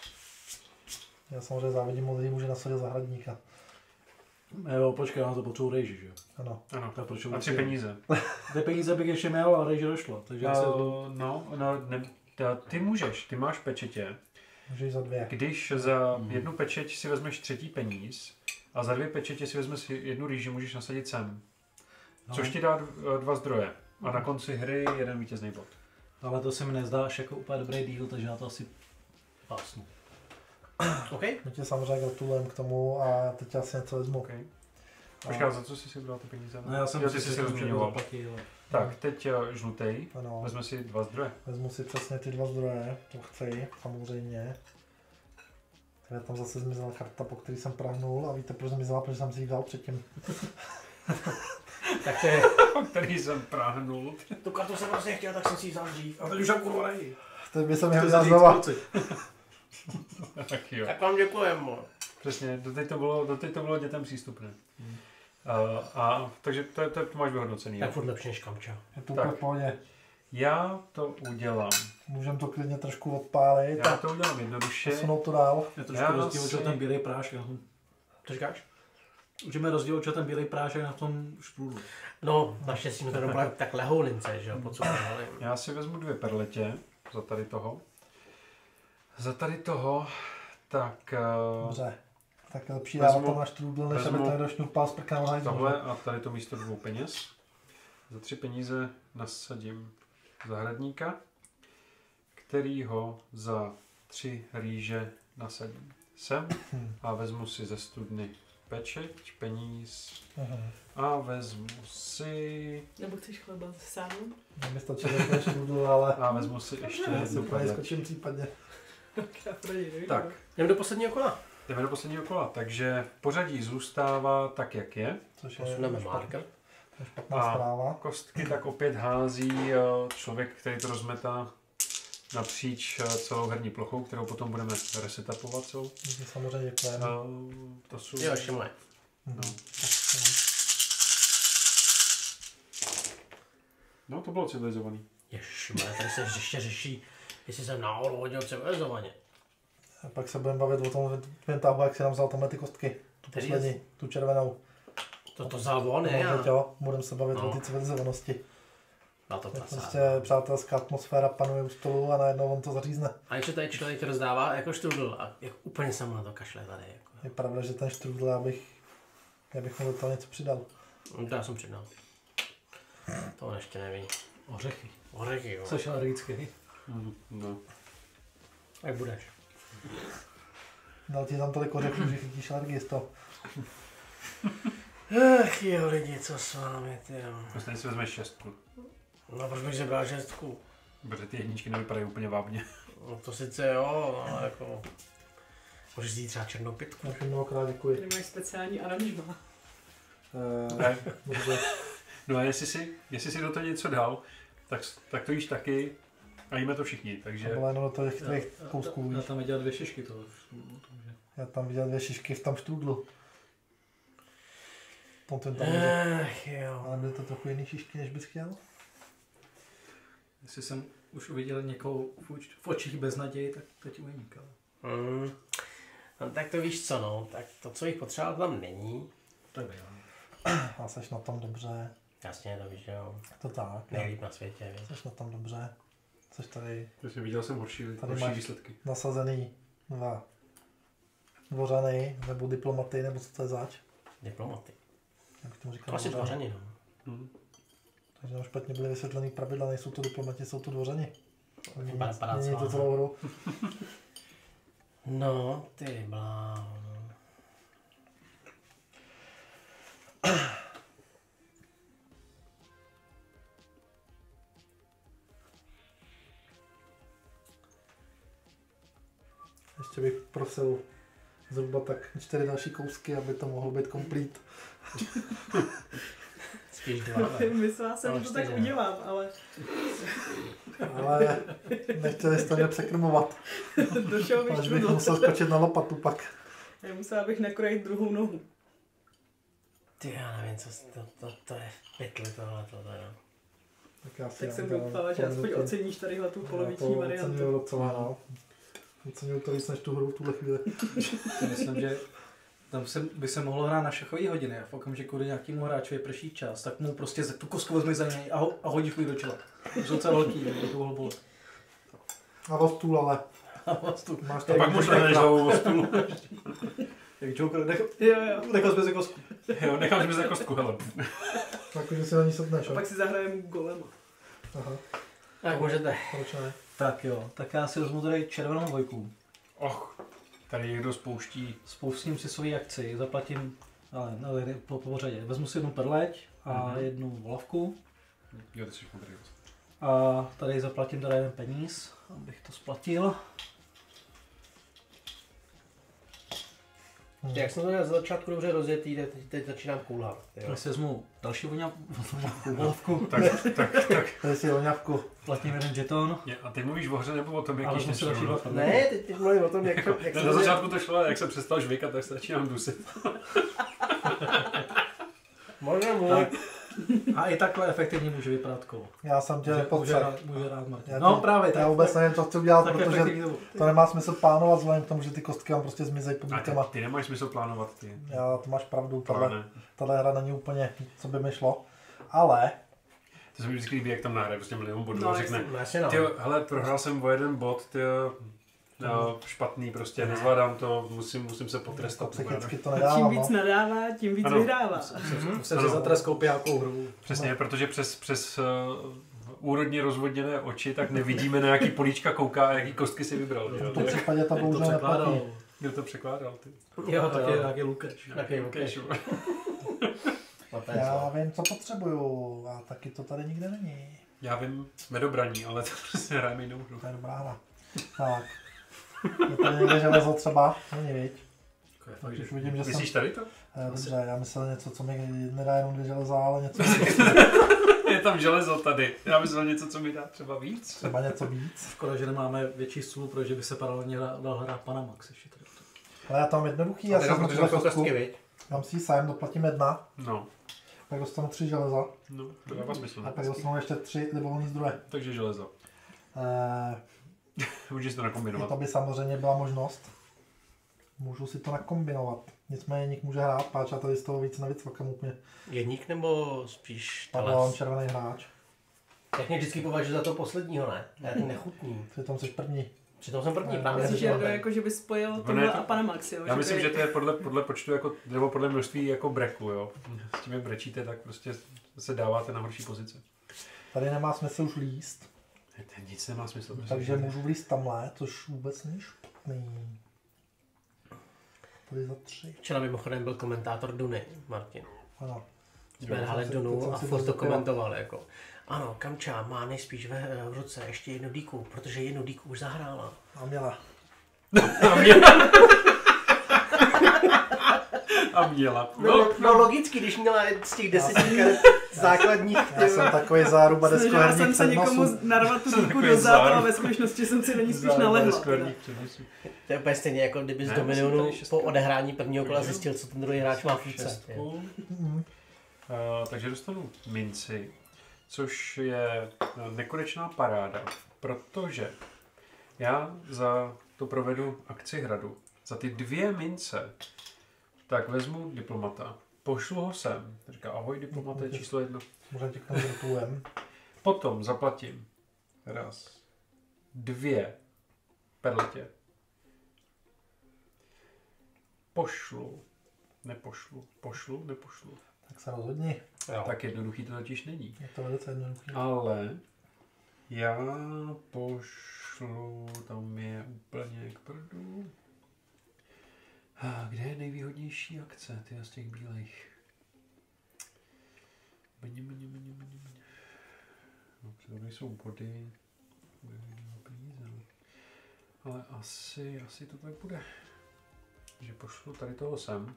Já samozřejmě závidím modrý, může nasadit zahradníka. Jo, počkej, já na to potřebuji rejži, že jo? Ano. Ano, Tak proč a 3 peníze. Ty peníze bych ještě měl, ale rejži došlo. Takže já se Ty můžeš, ty máš pečetě. Můžeš za 2. Když za jednu pečeť si vezmeš třetí peníz a za 2 pečetě si vezmeš 1 rýži, můžeš nasadit sem. Což ti dá 2 zdroje. A na konci hry 1 vítězný bod. Ale to se mi nezdá až jako úplně dobrý deal, takže já to asi pásnu. OK. My tě samozřejmě gratulujeme k tomu a teď asi něco vezmu. Okay. Počkej, za co jsi si bral ty peníze? No, já jsem ty si rozměňoval. Tak, teď žlutej. Ano. Vezme si 2 zdroje. Vezmu si přesně ty 2 zdroje, to chci, samozřejmě. Tady tam zase zmizela karta, po který jsem prahnul a víte, proč zmizela, protože jsem si ji dal předtím. Tak to je... Po který jsem prahnul. Tu kartu jsem prostě chtěl, tak jsem si ji vzal dřív. A teď už kurva nej. Teď by jsem měl vzal znova. Tak jo. Tak vám děkujem. Přesně, doteď to bylo dětem přístupné. Takže to máš vyhodnocený. Tak furt lepší než Kamča. Je to úplně v pohodě. Já to udělám. Můžeme to klidně trošku odpálit. Já to udělám jednoduše. Posunout to dál. Je trošku rozdíl, ten bílej prášek. Co říkáš? Můžeme rozdíl, ten bílej prášek na tom štrůdlu. No, naštěstí mi to nebyla tak lehoulince, že jo, pocupovali. Já si vezmu 2 perletě za tady toho. Za tady toho, tak... Dobře. Tak lepší dávat to na štrůdl, než aby to někdo šňupal z prkna na tohle a tady to místo 2 peněz. Za 3 peníze nasadím zahradníka, kterýho za 3 rýže nasadím sem a vezmu si ze studny pečeť, peníz a vezmu si... Nebo chceš chleba ze sálu? Mě stačí ten štrůdl, ale... A vezmu si ještě jednu paděť. Skočím případně. Tak. Jdeme do posledního kola. Jdeme do posledního kola, takže pořadí zůstává tak, jak je. Což je posuneme marker. Špatná zpráva. Kostky tak opět hází člověk, který to rozmetá napříč celou herní plochou, kterou potom budeme resetupovat celou. Samozřejmě děkujeme. To jsou... Jo, ještě moje. No, to bylo civilizovaný. Ježišmarja, tady se ještě řeší, jestli jsem náhodou hodil civilizovaně. A pak se budeme bavit o tom tahu, jak si nám vzal tamhle ty kostky. Tu poslední, tu červenou. To vzal on, ne? Jo, budeme se bavit o ty civilizovanosti. Na to prostě přátelská atmosféra panuje u stolu a najednou on to zařízne. A ještě tady člověk rozdává jako štrudl a jak úplně samo na to kašle tady. Jako. Je pravda, že ten štrudl, já bych mu do toho něco přidal. To já jsem přidal. To on ještě neví. Ořechy. Ořechy, jo. Což alergický. No. Jak budeš? Dal ti tam tolik ořechů, že chytíš alergii z toho. Ach jo, lidi, co s vámi, ty jo. Prostě si vezmeš 6. No, proč bych si bral 6? Protože ty jedničky nevypadají úplně vábně. No to sice jo, ale jako... Můžeš jít třeba černou 5. Tak mnohokrát děkuji. Tady máš speciální aranžma. No a jestli si do toho něco dal, tak to jíš taky a jíme to všichni, takže... To bylo jenom do těch tvých kousků. Já tam viděl 2 šišky toho. Já tam viděl 2 šišky v tom štrůdlu. Jo. Ale byly to trochu jiný šišky, než bys chtěl? Jestli jsem už uviděl někoho v očích bez naději, tak teď uvidík. No tak to víš co, no, tak to, co jich potřeboval, tam není. Tak jo. A seš na tom dobře. Jasně, to víš, že jo. To tak. Nejlíp na světě, víš. Seš na tom dobře. Seš tady Viděl jsem horší výsledky. Nasazený 2 dvořany, nebo diplomaty, nebo co to je zač? Diplomaty. Jak tomu říkám? Asi dvořani, no. Takže nám špatně byly vysvětlený pravidla, nejsou to diplomati, jsou to dvořani. Není to celou hru. No, ty bláho. Ještě bych prosil zhruba tak 4 další kousky, aby to mohlo být complete. Spíš 2. Myslela jsem, že to tak udělám, ale... Ale nechtěli jste mě překrmovat. Došel bych až bych musel skočit na lopatu pak. Já musela bych nakrojit druhou nohu. Ty, já nevím, co to je pytli tohleto teda. Tak jsem doufala, že aspoň oceníš tadyhle tu poloviční variantu. Oceňuju docela, no. Oceňuju to víc než tu hru v tuhle chvíli. Myslím, že tam by se mohlo hrát na šachové hodiny a v okamžiku, kdy nějakému hráčovi prší čas, tak mu prostě tu kostku vezme za něj a hodíš mu ji do čela. To jsou docela velký, je to mohlo bolet. A o stůl ale. A o stůl. Máš to pak možná než hlavou o stůl. Jak Joker nechal zmizet kostku. Jo, nechám zmizet kostku, hele. Takže si na ní sedneš, A pak si zahrajem golema. Aha, Tak můžete. proč ne? Tak jo, tak já si vezmu tady červenou dvojku. Och, tady někdo spouští. Spustím si svoji akci, zaplatím, ale po pořadě. Vezmu si jednu perleť a jednu volavku. Jo, ty jsi modrý. A tady zaplatím teda jeden peníz, abych to splatil. Jak jsem to měl z začátku dobře rozjetý, teď začínám koulat. Tak si vezmu další volavku. Tak. Tady si hoňavku. Platím jeden žeton. A ty mluvíš o hře nebo o tom, jak Ale již vezmu si další nešlo? dva. Ne, teď mluvím o tom, jak Na začátku to šlo, jak jsem přestal žvěkat, tak se začínám dusit. Možná můj. A i takhle efektivně může vypadat kolo. Já jsem tě nepotřeboval. Může rád Martin. Já No to- právě tak. Já vůbec nevím, co chci udělat, tak protože efektivní to bylo. to nemá smysl plánovat vzhledem k tomu, že ty kostky vám prostě zmizejí pod A rukama. ty nemáš smysl plánovat, ty. Já to máš pravdu, Tohle ne. tahle hra není úplně, co by mi šlo. Ale To se mi vždycky líbí, jak tam nahraje prostě milion bodů No, a řekne, Jasně no. tyjo, hele, prohrál jsem o jeden bod, tyjo, no, špatný prostě, nezvládám to, musím se potrestat. psychicky to Čím nedávám. víc No. nadává, tím víc Ano. vyhrává. Jsem si zatreskal pijákou hru. Přesně, protože přes úrodně rozvodněné oči, tak nevidíme, na jaký políčka kouká a jaký kostky si vybral. V tom případě to bohužel neplatí. Kdo to překládal, ty? Jo, Tak je Lukáš. Taky Lukáš. Já vím, co potřebuju a taky to tady nikde není. Já vím, medobraní, ale to prostě hrajeme jinou hru. To je dobrá hra. Tak. Je tady někde železo třeba? Není, viď? Takže už vidím, že jsem... Myslíš tady to? Dobře, já myslel něco, co mi nedá jenom 2 železa, ale něco Je tam železo tady. Já myslel něco, co mi dá třeba víc. třeba něco víc. Škoda, že nemáme větší stůl, protože by se paralelně dal hrát Panamax ještě tady. Ale já tam jednoduchý, já Teda, jsem protože tuhle jsou kostku, kostky, viď? dám si ji sem, doplatím 1, No, pak dostanu 3 železa to dává smysl. a pak dostanu ještě 3 libovolný zdroje. Takže železo. Můžeš to To nakombinovat. by samozřejmě byla možnost. Můžu si to nakombinovat. Nicméně Nick může hrát, páč a tady z toho víc nevycvakám úplně. Jedník nebo spíš Pavel, talent? červený hráč. Jak mě vždycky považuji za to posledního, ne? Já ten nechutný. Přitom jsi první. Přitom jsem první, Ne, právě Myslíš, jsem že to ten. jako, že by spojil ne, tohle to- a Panamax, jo? Já myslím, že to je podle počtu, jako, nebo podle množství jako breku, jo. S tím, jak brečíte, tak prostě se dáváte na horší pozici. Tady nemá smysl už líst, To nic nemá smysl. Prostě. takže můžu vlíst tamhle, což vůbec není špatný. Tady za 3. Včera mimochodem byl komentátor Duny, Martin. Ano. Jsme Jo, hráli teď Dunu jsem a si furt to zapomněl. komentoval jako. Ano, Kamča má nejspíš v ruce ještě jednu díku, protože jednu díku už zahrála. A měla. A měla. No logicky, když měla z těch 10 karet základních. Já jsem takový záruba Snažila deskoherní jsem se někomu přednosu. narvat tu díku Takový do zádu a záruk. ve skutečnosti jsem si na ní spíš Zároveň nalehla. skvělý přenosů. To je úplně stejně jako kdyby z Ne, Dominionu myslím, tady šestka. po odehrání prvního kola Takže zjistil, co ten druhý hráč má v ruce. Šestku. Mhm. Takže dostanu minci, což je nekonečná paráda, protože já za to provedu akci hradu. Za ty 2 mince tak vezmu diplomata, pošlu ho sem, říká ahoj diplomate číslo 1. Můžeme ti k tomu gratulujem. Potom zaplatím 1, 2 perletě. Pošlu, nepošlu. Tak se rozhodni. Jo. Tak jednoduchý to totiž není. Je to velice jednoduché. Ale já pošlu, tam je úplně k prdu. Kde je nejvýhodnější akce, ty z těch bílejch? No, tady jsou body. Ale asi to tak bude. Takže pošlu tady toho sem.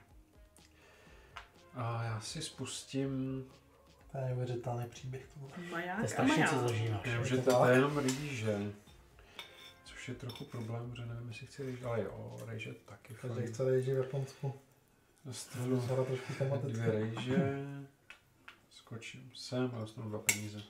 A já si spustím. To je neuvěřitelný příběh. To je Maják a strašně, co maják. zažíváš. Vím, Je že to to tak? je jenom rýže. Což je trochu problém, že nevím, jestli chci rýže, ale jo, rýže taky Takže fajn. chce rejži v Japonsku. Dostanu Zhora trošku tematicky. 2 rýže, skočím sem a dostanu 2 peníze.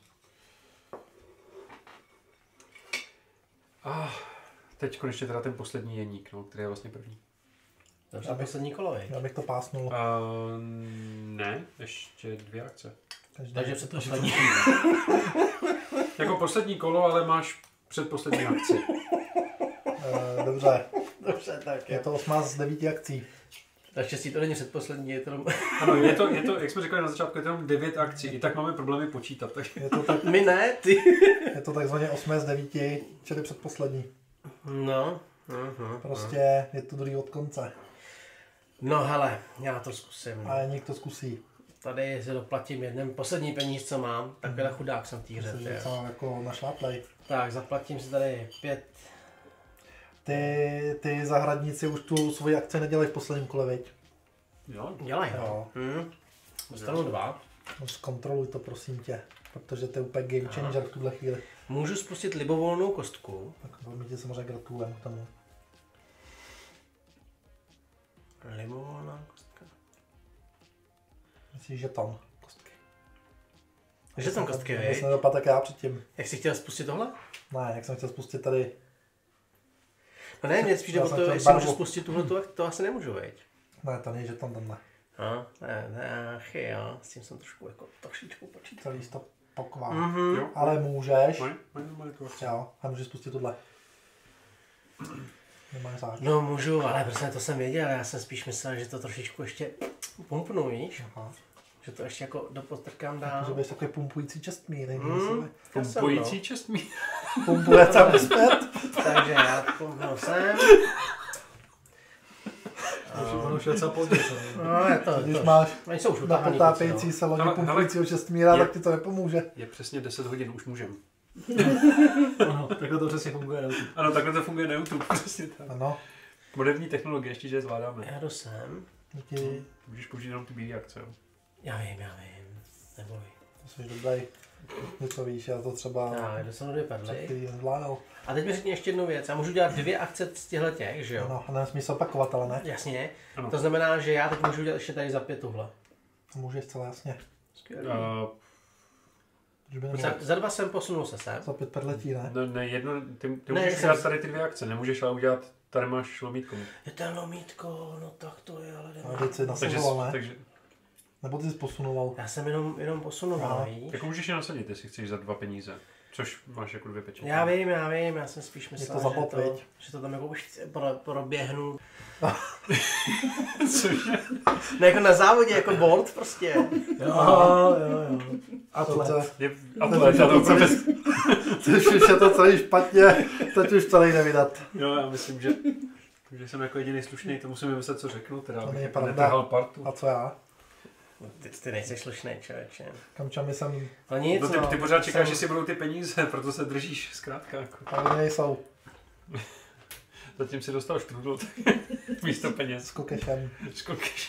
Teď konečně teda ten poslední jeník, no, který je vlastně první. To je poslední kolo, viď? Já bych to pásnul. Ne, ještě 2 akce. Takže předposlední. Jako poslední kolo, ale máš předposlední akci. Dobře, Dobře, tak je jo. to 8 z 9 akcí. Naštěstí to není předposlední, je to jenom... Ano, je to, jak jsme říkali na začátku, je to jenom 9 akcí, i tak máme problémy počítat. Tak... Je to tak, My ne, ty. je to takzvaně 8 z 9, čili předposlední. No. Prostě je to druhý od konce. No hele, já to zkusím. Ale někdo zkusí. Tady si doplatím jeden poslední peníz, co mám. Takovýhle chudák jsem v té hře. Myslím, že jsem jako našláplej. Tak, zaplatím si tady 5. Ty zahradníci už tu svoji akci nedělají v posledním kole, viď? Jo, Dělej. Jo. Dostanu 2. Zkontroluj to, prosím tě. Protože to je úplně game changer v tuhle chvíli. Můžu spustit libovolnou kostku. Tak velmi ti samozřejmě gratulujem k tomu. Libovolná kostka. Myslíš, že tam kostky. Že tam kostky, Když viď? nedopadl, tak já předtím. Jak jsi chtěl spustit tohle? Ne, jak jsem chtěl spustit tady. No ne, mě spíš jde Já o jsem to, chtěl jestli barvu. můžu spustit tuhle, to asi nemůžu, viď? Ne, to není, že tam tenhle. No, ach jo, s tím jsem trošičku počítal. Celý to pokvá. jo. Ale můžeš. Mají to vlastně. Jo, a můžeš spustit tohle. Nemáš záč. No můžu, ale prostě to jsem věděl, já jsem spíš myslel, že to trošičku ještě pumpnu, víš? Aha. Že to ještě jako dopotrkám Že dál. budeš takový pumpující čestmír. Pumpující čestmí. Pumpuje tam zpět. Takže já pumpnu sem. Ono už je docela pozdě. No je to, Když to máš oni jsou už na utahaný potápějící kluci, se lodi Hele, pumpujícího čestmíra, je- tak ti to nepomůže. Je přesně 10 hodin, už můžem. Ano, takhle to přesně funguje. Ano, takhle to funguje na YouTube, přesně tak. Ano. Moderní technologie, ještě že je zvládáme. Já jdu sem. Ti, Můžeš použít jenom ty bílé akce, jo. Já vím. Neboj. to jsi dobrý. Něco víš, já to třeba Tak, dostanu 2 perly. který zvládal. A teď mi řekni ještě jednu věc. Já můžu dělat 2 akce z těchto těch, že jo? No, a nesmí se opakovat, ale ne. Jasně. Ano. To znamená, že já teď můžu dělat ještě tady za 5 tuhle. To můžeš celé jasně. Skvělý. Když by Za, nemohl za 2 jsem posunul se sem. za 5 perletí, ne? ne, jedno, ty Ne, můžeš jsem- udělat tady ty 2 akce, nemůžeš ale udělat, tady máš lomítko. Je to lomítko, no tak to je, ale A teď si Takže, nasazoval, ne? takže Nebo ty jsi posunoval. Já jsem jenom posunoval, Aha. víš? jako můžeš je nasadit, jestli chceš za 2 peníze. Což máš jako 2 pečetě. Já vím, já jsem spíš myslel, to zaplot, viď? že to tam jako už proběhnu. Cože? No jako na závodě, jako bolt prostě. Jo. Atlet. Je atlet, ano, profes. Teď už je to celý špatně, teď už to nejde vydat. Jo, já myslím, že jsem jako jediný slušný, to musím vymyslet, co řeknu, teda To abych není jako pravda. netrhal partu. A co já? Ty nejseš slušnej člověče. Kamčami jsem, Ale nic, No ty pořád čekáš, jsem- že si budou ty peníze, proto se držíš zkrátka. Jako. ale nejsou Zatím si dostal štrudl, místo peněz. s kokešem. Skokeš.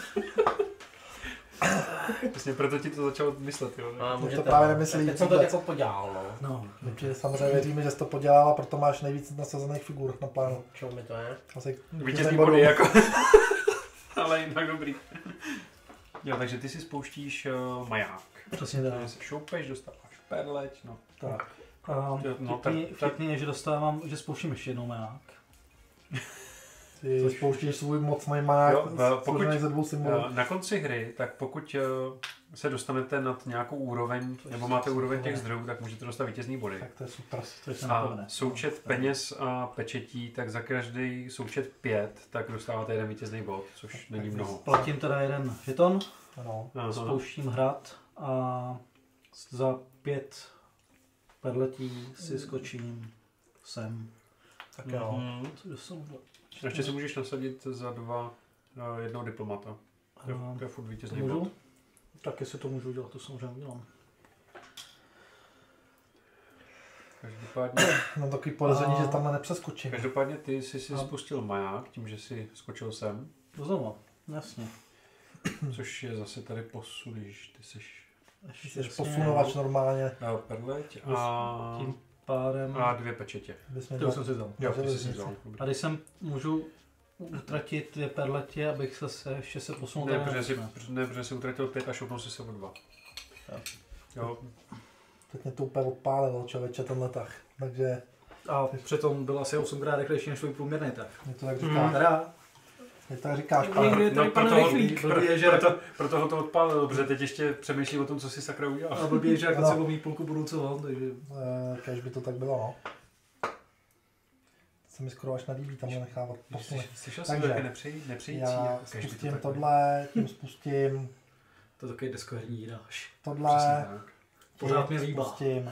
Přesně proto ti to začalo myslet, jo. A můžete, právě nemyslí teď jsem to vůbec. jako podělal, no. No, Takže samozřejmě věříme, že jsi to podělal a proto máš nejvíc nasazených figur na plánu. Čemu mi to je? Asi Vítězný body, jako. Ale jinak dobrý. Jo, takže ty si spouštíš maják. přesně tak. Takže se šoupeš, dostáváš perleť, no. Tak. No, Vtipný je, že dostávám, že spouštím ještě jednou maják. Ty spouštíš svůj mocný maják, Jo, pokud- složený ze 2 symbolů. Na konci hry, tak pokud se dostanete nad nějakou úroveň, nebo máte úroveň těch zdrojů, tak můžete dostat vítězný body. Tak to je super. To se A nepovede. součet peněz a pečetí, tak za každý součet 5, tak dostáváte jeden vítězný bod, což není mnoho. Platím teda jeden žeton, Ano. Aha. spouštím hrad a za 5 perletí si skočím sem. Tak jo. Mhm. Co dostanu? Ještě si můžeš nasadit za 2 jednoho diplomata. To je furt vítězný bod. Můžu? Tak jestli to můžu udělat, to samozřejmě udělám. Každopádně, Mám takový podezření, že tam nepřeskočím. každopádně ty jsi si A- spustil maják tím, že jsi skočil sem, To znovu, jasně. což je zase tady posuníš, ty jsi Jsi posunovač normálně. perleť a, Tím pádem... a 2 pečetě. Bys mě To už jsem si vzal. Jo, ty jsi si železnici. vzal. Dobrý. A když jsem můžu utratit 2 perletě, abych ještě se posunul Ne, tady protože si utratil 5 a šoupnul si se o 2. Jo, Teď mě to úplně odpálilo, člověče, tenhle tah. Takže A přitom byl asi 8krát rychlejší než tvůj průměrný tak. mě to tak říká. Teda, Mě to tak říkáš, Někdy pane. je to pan rychlík. Blbý je, že proto ho to odpálilo, protože teď ještě přemýšlí o tom, co si sakra udělal. a blbý je, že jako No. celou mý půlku budu co on, takže... Kéž by to tak bylo, no. se mi skoro až nelíbí tam nechávat posuny. Slyšel jsem, že nepřející. Já spustím tohle, tím spustím. To je takový deskoherní jíráš. Tohle. Pořád mě líbá. Spustím.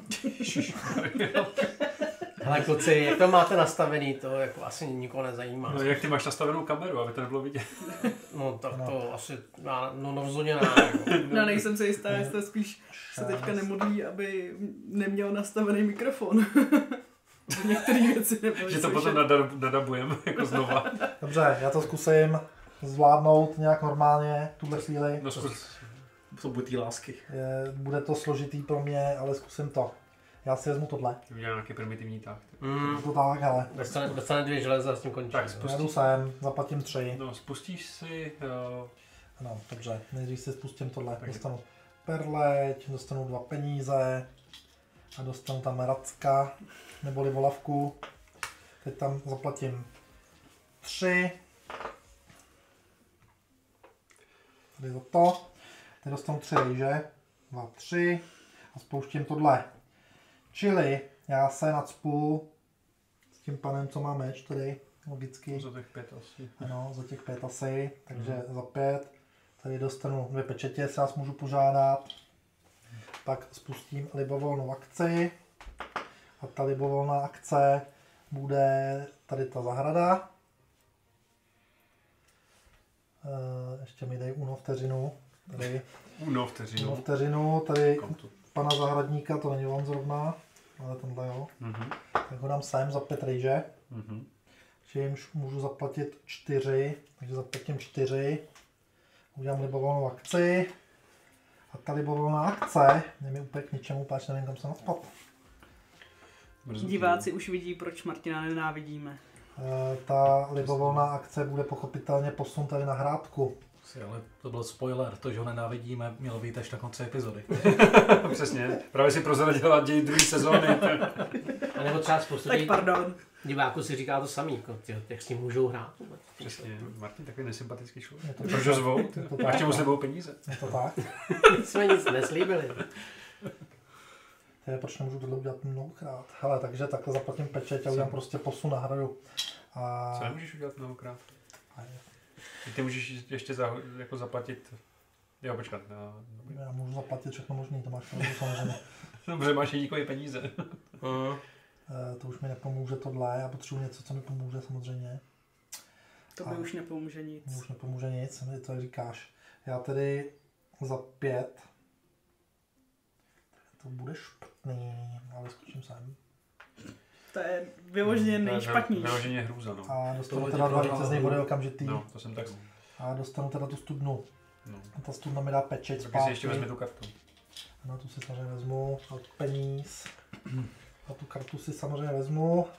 Hele kluci, jak to máte nastavený, to jako asi nikoho nezajímá. No, jak ty máš nastavenou kameru, aby to nebylo vidět? No tak to asi, no rozhodně ne. No nejsem si jistá, jestli spíš se teďka nemodlí, aby neměl nastavený mikrofon. Některé věci nebyly že to potom nadabujeme jako znova. Dobře, já to zkusím zvládnout nějak normálně tuhle chvíli. No zkus. To budou té lásky. Bude to složitý pro mě, ale zkusím to. Já si vezmu tohle. Udělám nějaký primitivní tah. To tak, hele. Dostane 2 železa a s tím končí. Tak spustí. Já jdu sem, zaplatím 3. No spustíš si... No, dobře, nejdřív si spustím tohle. Tak dostanu perleť, dostanu 2 peníze a dostanu tam racka, neboli volavku. Teď tam zaplatím 3. Tady za to. Teď dostanu 3 rejže. 2, 3. A spouštím tohle. Čili já se nacpu s tím panem, co má meč tady, logicky. Za těch 5 asi. Ano, za těch 5 asi, takže za 5. Tady dostanu 2 pečetě, jestli vás můžu požádat. Pak spustím libovolnou akci. A ta libovolná akce bude tady ta zahrada. Ještě mi dej uno vteřinu. Tady. Uno vteřinu. Uno vteřinu, tady pana zahradníka, to není on zrovna, ale tenhle jo. Tak ho dám sem za 5 rejže. Čímž můžu zaplatit 4, takže zaplatím 4. Udělám libovolnou akci. A ta libovolná akce je mi úplně k ničemu, páč nevím, kam se nadspat. Diváci už vidí, proč Martina nenávidíme. Ta libovolná akce bude pochopitelně posun tady na hrádku. Ale to byl spoiler, to, že ho nenávidíme, mělo být až na konci epizody. Přesně, právě si prozradila děj druhé sezóny. A nebo třeba spoustu Tak pardon. diváků si říká to samý, jak s ním můžou hrát. Přesně, Martin takový nesympatický člověk. To Proč ho zvou? A k čemu slibou peníze? Je to tak? Jsme nic neslíbili. Proč nemůžu tohle udělat mnohokrát? Hele, takže takhle zaplatím pečeť a udělám prostě posun na hradu. A... Co nemůžeš udělat mnohokrát? Ty můžeš ještě jako zaplatit... Jo, počkat. Já můžu zaplatit všechno možný, to máš pravdu samozřejmě. Dobře, máš jedíkové peníze. To už mi nepomůže tohle, já potřebuji něco, co mi pomůže samozřejmě. To by už nepomůže nic. Už nepomůže nic, to říkáš. Já tedy za 5. To bude špatný, ale skočím sem. To je vyloženě nejšpatnější. Vyloženě hrůza, no. A dostanu teda 2 vítězný body okamžitý. No, to jsem tak. A dostanu teda tu studnu. No. A ta studna mi dá pečeť zpátky. Si ještě vezmi tu kartu. Ano, tu si samozřejmě vezmu. A peníz. A tu kartu si samozřejmě vezmu.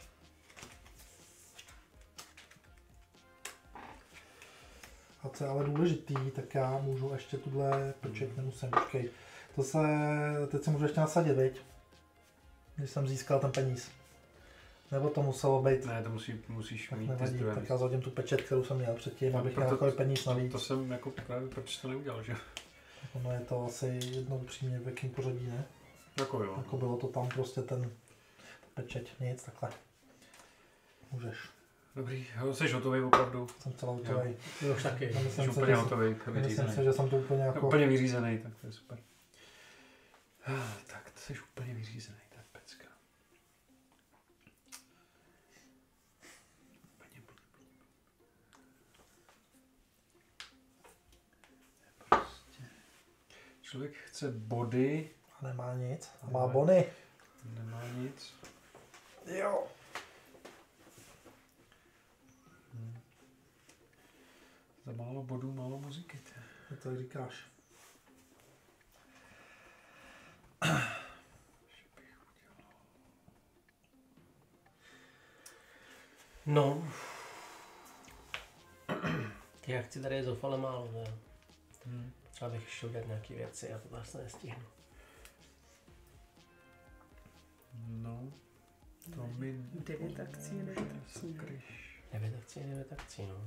A co je ale důležitý, tak já můžu ještě tuhle pečeť, nemusím, počkej. Teď se můžu ještě nasadit, viď? Když jsem získal ten peníz. Nebo to muselo být? Ne, to musíš tak mít nevadí, ty zdroje. Tak já zahodím tu pečet, kterou jsem měl předtím, abych měl takový peníz navíc. To jsem jako právě, proč to neudělal, že? Ono je to asi jednou upřímně v jakém pořadí, ne? Jako jo. Jako bylo to tam prostě ta pečeť, nic, takhle. Můžeš. Dobrý, jsi hotový opravdu. Jsem celý hotový. Už taky. Jsi úplně hotový, myslím si, že jsem to úplně jako... Úplně vyřízený, tak to je super. Tak, to jsi úplně vyřízený, to je pecka. Prostě. Člověk chce body. A nemá nic. A má bony. Nemá nic. Jo. Za málo bodů, málo muziky. To tak říkáš. No. Ty akci tady je zoufale málo, ne? Třeba bych ještě udělat nějaké věci, já to vlastně nestihnu. No. To mi... 9 akcí, 9 akcí. 9 akcí, no.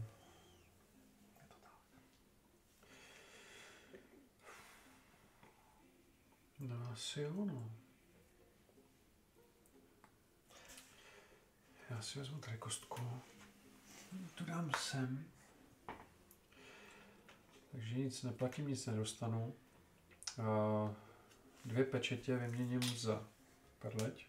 No asi jo, no. Já si vezmu tady kostku. Tu dám sem. Takže nic neplatím, nic nedostanu. 2 pečetě vyměním za perleť.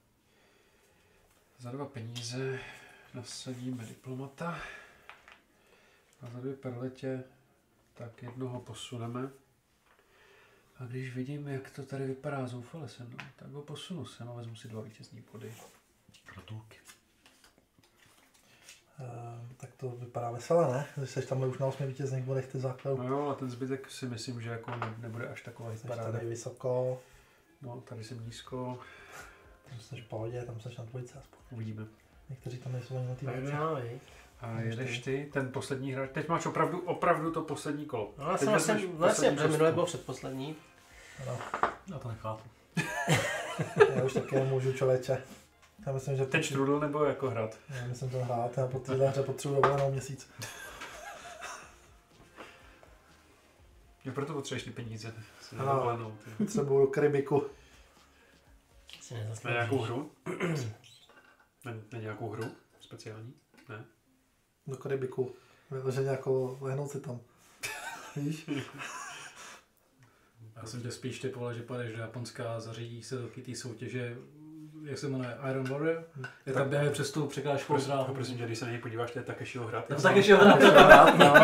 Za 2 peníze nasadíme diplomata. A za 2 perletě tak jednoho posuneme. A když vidím, jak to tady vypadá zoufale se mnou, tak ho posunu sem a vezmu si 2 vítězní body. Gratulky. Tak to vypadá veselé, ne? Když jsi tam už na 8 vítězných bodech ty základu. No jo, a ten zbytek si myslím, že jako nebude až takový paráda. Tady vysoko. No, tady jsem nízko. Tam jsi v pohodě, tam jsi na dvojce aspoň. Uvidíme. Někteří tam nejsou ani na té dvojce. A jedeš ty, ten poslední hráč. Teď máš opravdu to poslední kolo. No, já jsem vlastně, protože minule byl předposlední. Ano. Já to nechápu. Já už taky můžu, člověče. Já myslím, že ten štrudl nebo jako hrát? Já myslím, že to hrát. Já po téhle hře potřebuji dovolenou měsíc. Jo, proto potřebuješ ty peníze. Ano, potřebuji Karibiku. Na nějakou hru? Na nějakou hru speciální? Ne? Do Karibiku. Vyloženě jako lehnout si tam. Víš? Já jsem tě spíš typoval, že půjdeš do Japonska a zařídí se taky té soutěže, jak se jmenuje, Iron Warrior. Je tam běhají přes tu překážkou dráhu. Prosím tě, když se na něj podíváš, to je Takeshiho hrad. To Takeshiho hrad, no.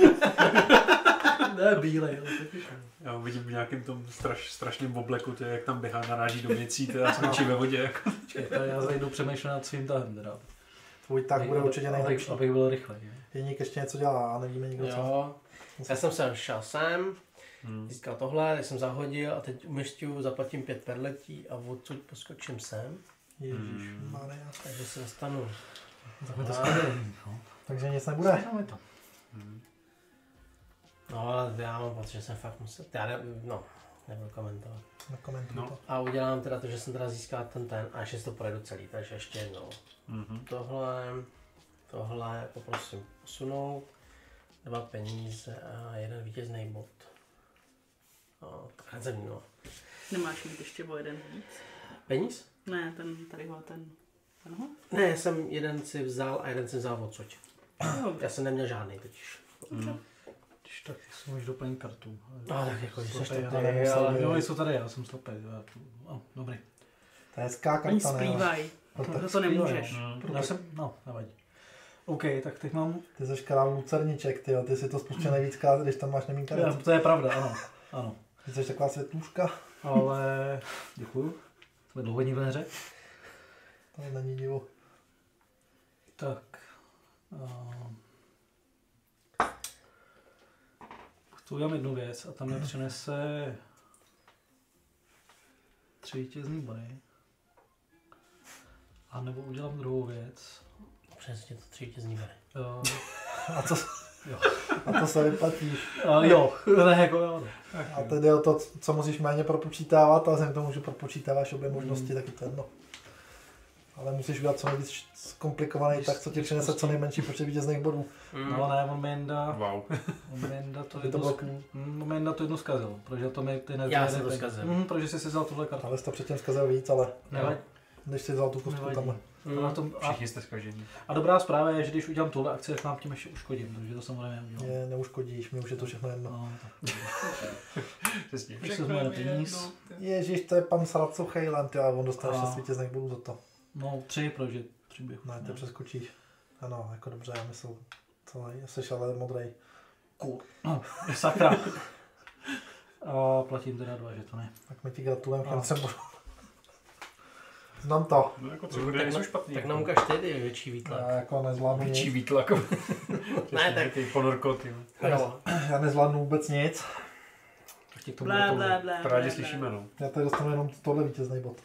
Ne, bílej, ale Takeshi. Já vidím v nějakém tom strašném obleku, to je, jak tam běhá, naráží do věcí, a skončí ve vodě. Jako. Já zajdu přemýšlet nad svým tahem teda. Tvůj tak bude určitě nejlepší. Abych byl rychlej. Jeník ještě něco dělá a nevíme nikdo co. Já jsem šel sem, získal tohle, jsem zahodil a teď umišťuju, zaplatím 5 perletí a odsud poskočím sem. Ježišmarja. Takže se dostanu. Takže nic nebude. No ale já mám pocit, že jsem fakt musel, nebudu komentovat. Nekomentuj to. A udělám teda to, že jsem teda získal ten a ještě si to projedu celý, takže ještě jednou. Tohle poprosím posunout, 2 peníze a 1 vítězný bod. No, no. Nemáš mít ještě o jeden víc? Peníz? Ne, tenho. Ne, jsem jeden si vzal a jeden si vzal odsud. Já jsem neměl žádný totiž. Když tak si můžeš doplnit kartu. Tak jako, že seš to tady, ale jo, jsou tady, já jsem slepý. Dobrý. To je hezká karta, oni splývají, to nemůžeš. Já jsem, nevadí. OK, tak teď mám... Ty jsi král lucerniček, ty si to spustil nejvíckrát, když tam máš nemínka. To je pravda, ano. Ty jsi taková světluška. Ale děkuju. Jsme dlouho ve hře. To není divu. Tak. Chci udělat jednu věc a tam mi přinese 3 vítězný body. A nebo udělám druhou věc. Přesně to 3 vítězný body. A to se vyplatí. A tedy o to, co musíš méně propočítávat, a vzhledem k tomu, že propočítáváš obě možnosti, tak je to jedno. Ale musíš udělat co nejvíc zkomplikovaný, tak co ti přinese co nejmenší počet vítězných bodů. No ne, on mi to jedno zkazil, protože to mi ty já jsem to zkazil. Protože jsi si vzal tuhle kartu. Ale jsi to předtím zkazil víc, ale nevadí. Když jsi vzal tu kostku tamhle. Všichni jste zkažení. A dobrá zpráva je, že když udělám tuhle akci, tak vám tím ještě uškodím, takže to samozřejmě neudělám. Ne, neuškodíš, mi už je to všechno jedno. Přesně. Ježíš, to je pan Sratsu Chejland, a on dostal 6 vítězných bodů za to. No 3, protože 3 bych. Ne, ty přeskočíš. Ano, jako dobře, já myslím, jsi ale modrej. Cool. Sakra. A platím teda 2 žetony. Tak my ti gratulujeme, že jsem znám to. No jako 3 body nejsou špatný. Tak nám ukaž ty větší výtlak. Já jako nezvládnu nic. Větší výtlak. Ne, tak. Ponorkot. Já nezvládnu vůbec nic. Blá. Rádi slyšíme, no. Já tady dostanu jenom tohle vítězný bod.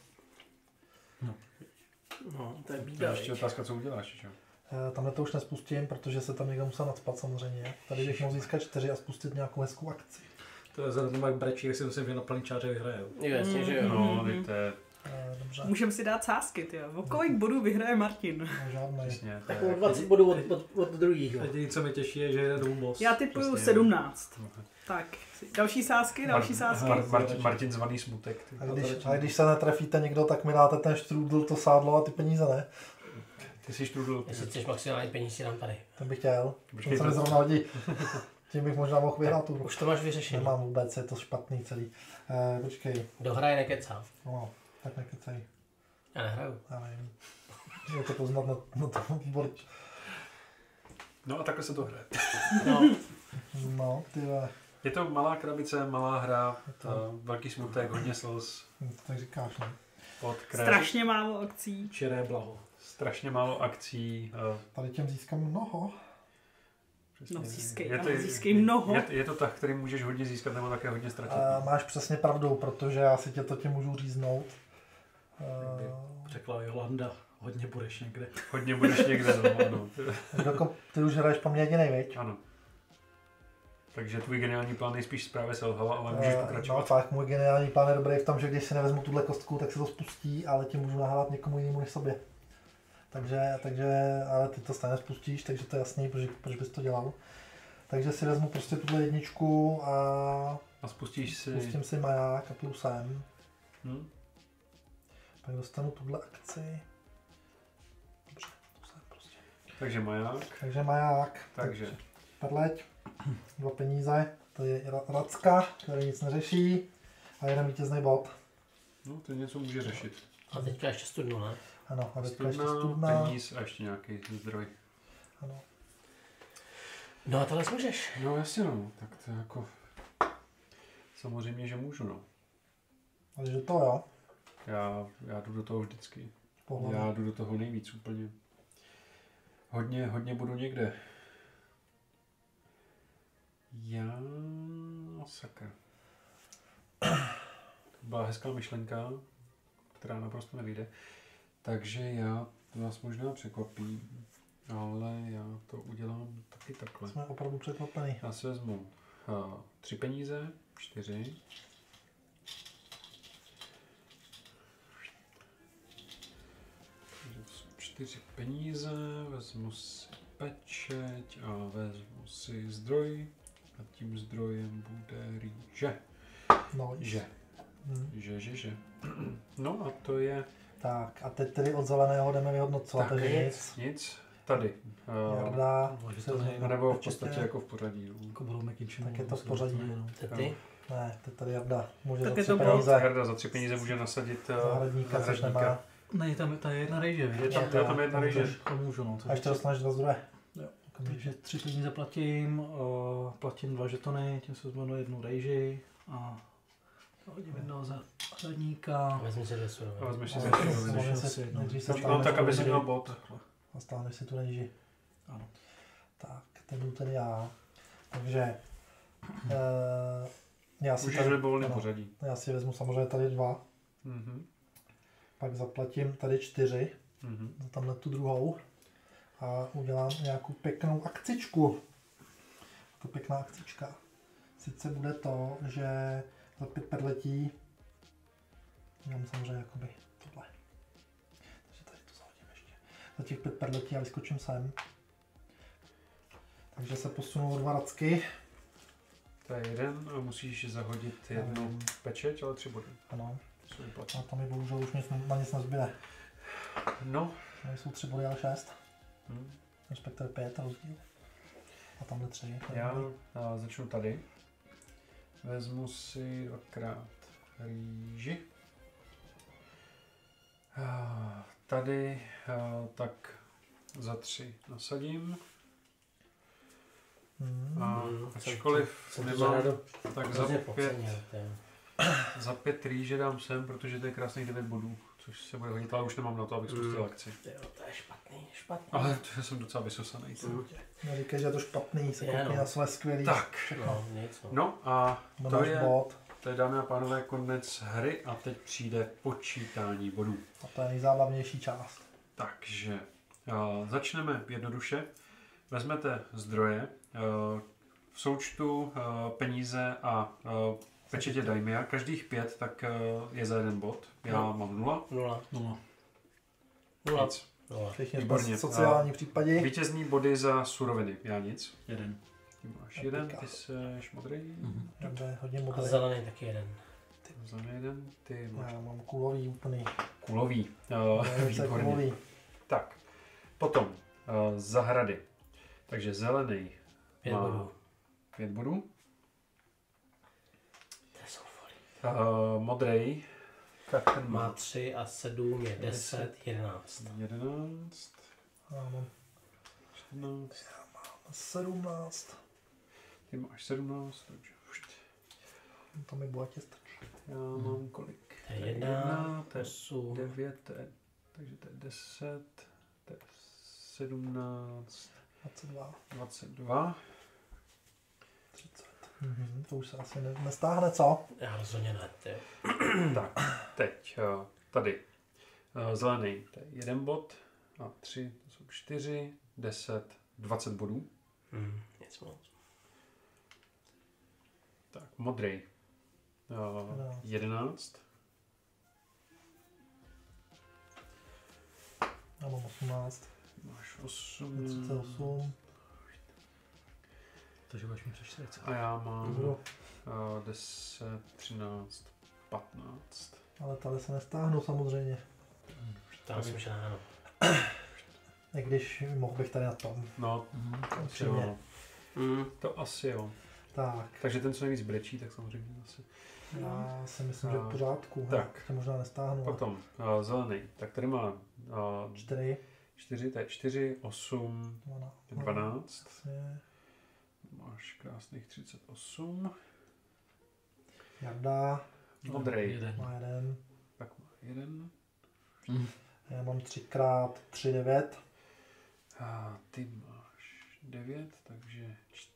No, to je bída. Ještě otázka, co uděláš, jo? Tamhle to už nespustím, protože se tam někdo musel nadspat samozřejmě. Tady bych mohl získat 4 a spustit nějakou hezkou akci. To je vzhledem jak brečí, jak si myslím, že na plničáře vyhraje. Jo, jasně, že jo. No, to je... Dobře. Můžeme si dát sázky, tyjo. O kolik bodů vyhraje Martin? No, žádný. Jasně, tak o 20 bodů od druhého. Jediné, co mi těší, je, že je double boss. Já typuju 17. Tak, další sázky. Martin zvaný smutek. A když se netrefíte někdo, tak mi dáte ten štrůdl, to sádlo a ty peníze, ne? Ty jsi štrudl. Jestli chceš maximální peníze, si dám tady. Ten bych chtěl. Počkej, To se mi zrovna hodí. Tím bych možná mohl vyhrát tu hru. Už to máš vyřešené. Nemám vůbec, je to špatný celý. Počkej. Kdo hraje, nekecá. No, tak nekecej. Já nehraju. Já nevím. Je to poznat na tom výboru. No a takhle se to hraje. No, No, ty vole. Je to malá krabice, malá hra, velký smutek, hodně slz. Tak říkáš, ne? Pod kraj. Strašně málo akcí. Čiré blaho. Strašně málo akcí. Tady těm získám mnoho. Přesně. No, získej, Je to- ale získej mnoho. Je to tak, který můžeš hodně získat nebo také hodně ztratit. Máš přesně pravdu, protože já si tě můžu říznout. Řekla Jolanda, hodně budeš někde. Hodně budeš někde, no, ano. Ty už hraješ po mně jedinej, viď? Ano. Takže tvůj geniální plán nejspíš právě selhal, ale můžeš No pokračovat. fakt, můj geniální plán je dobrý v tom, že když si nevezmu tuhle kostku, tak se to spustí, ale tím můžu nahrát někomu jinému než sobě. Takže, ale ty to stejně spustíš, takže to je jasný, proč bys to dělal. Takže si vezmu prostě tuhle jedničku a A spustíš si... pustím si maják a plusem. Pak dostanu tuhle akci. Dobře, plusem prostě. Takže maják. Takže maják. Takže. Perleť, 2 peníze, to je Racka, který nic neřeší a jeden vítězný bod. No, to něco může řešit. a teďka ještě studnu, ne? Ano, a teďka ještě Studna, studna. peníz a ještě nějaký zdroj. Ano. No a tohle můžeš. No jasně no, tak to jako... Samozřejmě, že můžu no. Ale že to jo, Já jdu do toho vždycky. pohledně. Já jdu do toho nejvíc úplně. Hodně budu někde. Sakra. To byla hezká myšlenka, která naprosto nevyjde. Takže já vás možná překvapím, ale já to udělám taky takhle. Jsme opravdu překvapený. Já si vezmu 3 peníze, 4. Takže 4 peníze, vezmu si pečeť a vezmu si zdroj. A tím zdrojem bude rýže. No, Že. Hm. Že. No a to je... Tak a teď tedy od zeleného jdeme vyhodnocovat, Tak, takže nic. Nic. Tady. Jarda, že se to vezme ne- Nebo v pečetě. podstatě jako v pořadí. No. Jako budou McKinchemu. Tak je to v pořadí. Ty? Ne, teď tady Jarda může Tak za je 3 to peníze. Jarda za 3 peníze může nasadit Zahradníka, což nemá. Ne, tam je jedna rejže, Je víš? tam jedna rejže. To můžu, no. A ještě dostaneš 2 zdroje. Jo. Takže 3 peníze platím 2 žetony, tím se vezmu jednu rejži a hodím jednoho za hradníka. Vezmi si 2 surové. A vezmeš si No, za takže chvíli. samozřejmě si se- jednou. nejdřív se No stáhneš tak, tu aby si rejži měl bod. Takhle. a stáhneš si tu rejži. Ano. Tak, teď budu tedy já. Takže já si Můžeš tady, libovolný ano, pořadí. já si vezmu samozřejmě tady 2, Mhm. pak zaplatím tady 4 Mhm. za tamhle tu druhou a udělám nějakou pěknou akcičku. To pěkná akcička. Sice bude to, že za 5 perletí udělám samozřejmě jakoby tohle. Takže tady to zahodím ještě. Za těch 5 perletí a vyskočím sem. Takže se posunu o 2 racky. To je jeden a musíš zahodit jednu pečeť, ale 3 body. Ano. To jsou vyplatit. A tam mi bohužel už na nic nezbyde. No. Tady jsou 3 body, ale 6. Hm. Respektive 5 rozdíl. A tamhle 3. Já začnu tady. Vezmu si 2krát rýži. Tady tak za 3 nasadím. A ačkoliv nemám, tak za 5 rýže dám sem, protože to je krásných 9 bodů, což se bude hodit, ale už nemám na to, abych spustil akci. To je špatný. Ale to jsem docela vysosaný. Neříkej, že je to špatný, se Je, koukni no. na své skvělý. Tak, No, nic, no. no a to Máš je, bod. dámy a pánové, konec hry a teď přijde počítání bodů. A to je nejzábavnější část. Takže začneme jednoduše. Vezmete zdroje, v součtu peníze a pečetě Daimia, každých 5 tak je za 1 bod. Já mám 0. 0. Nic. Všichni Výborně. jsme sociální případě. Vítězní body za suroviny. Já nic. 1. Ty máš 1, ty seš modrý. Dobře, hodně A modrý. zelený taky jeden. Za mě 1, ty máš Já mám kulový úplný. kulový. Velice Výborně. kulový. Tak, Potom zahrady. Takže zelený 5 má bodů. 5 bodů. To jsou foli. Modrej. Tak ten Má 3 a 7 je 10, 11. 11. Já mám 14. 17. Ty máš 17, takže už. To mi bohatě stačí. Já mám kolik? To je 1, to je 8. 9, takže to je 10, to je 17, 22. 22. 30. To už se asi nestáhne, co? Já rozhodně ne, ty. Tak, teď tady zelený, to je 1 bod a 3, to jsou 4, 10, 20 bodů. Nic moc. Tak, modrý 11. Já mám 18. Máš 8. 38. Takže budeš mít přes 40. A já mám Budu. 10, 13, 15. Ale tady se nestáhnu samozřejmě. To myslím, že ano. I když mohl bych tady na tom. No, Upřímně. jo. To asi jo. Tak, Takže ten, co nejvíc brečí, tak samozřejmě zase. já si myslím, že v pořádku. Tak. Se možná nestáhnu. Potom zelený, tak tady má 4. 4, to je 4, 8, 12. Jasně. Máš krásných 38. Jarda Modrej, má 1. tak má 1. Já mám 3x3 9. A ty máš 9, takže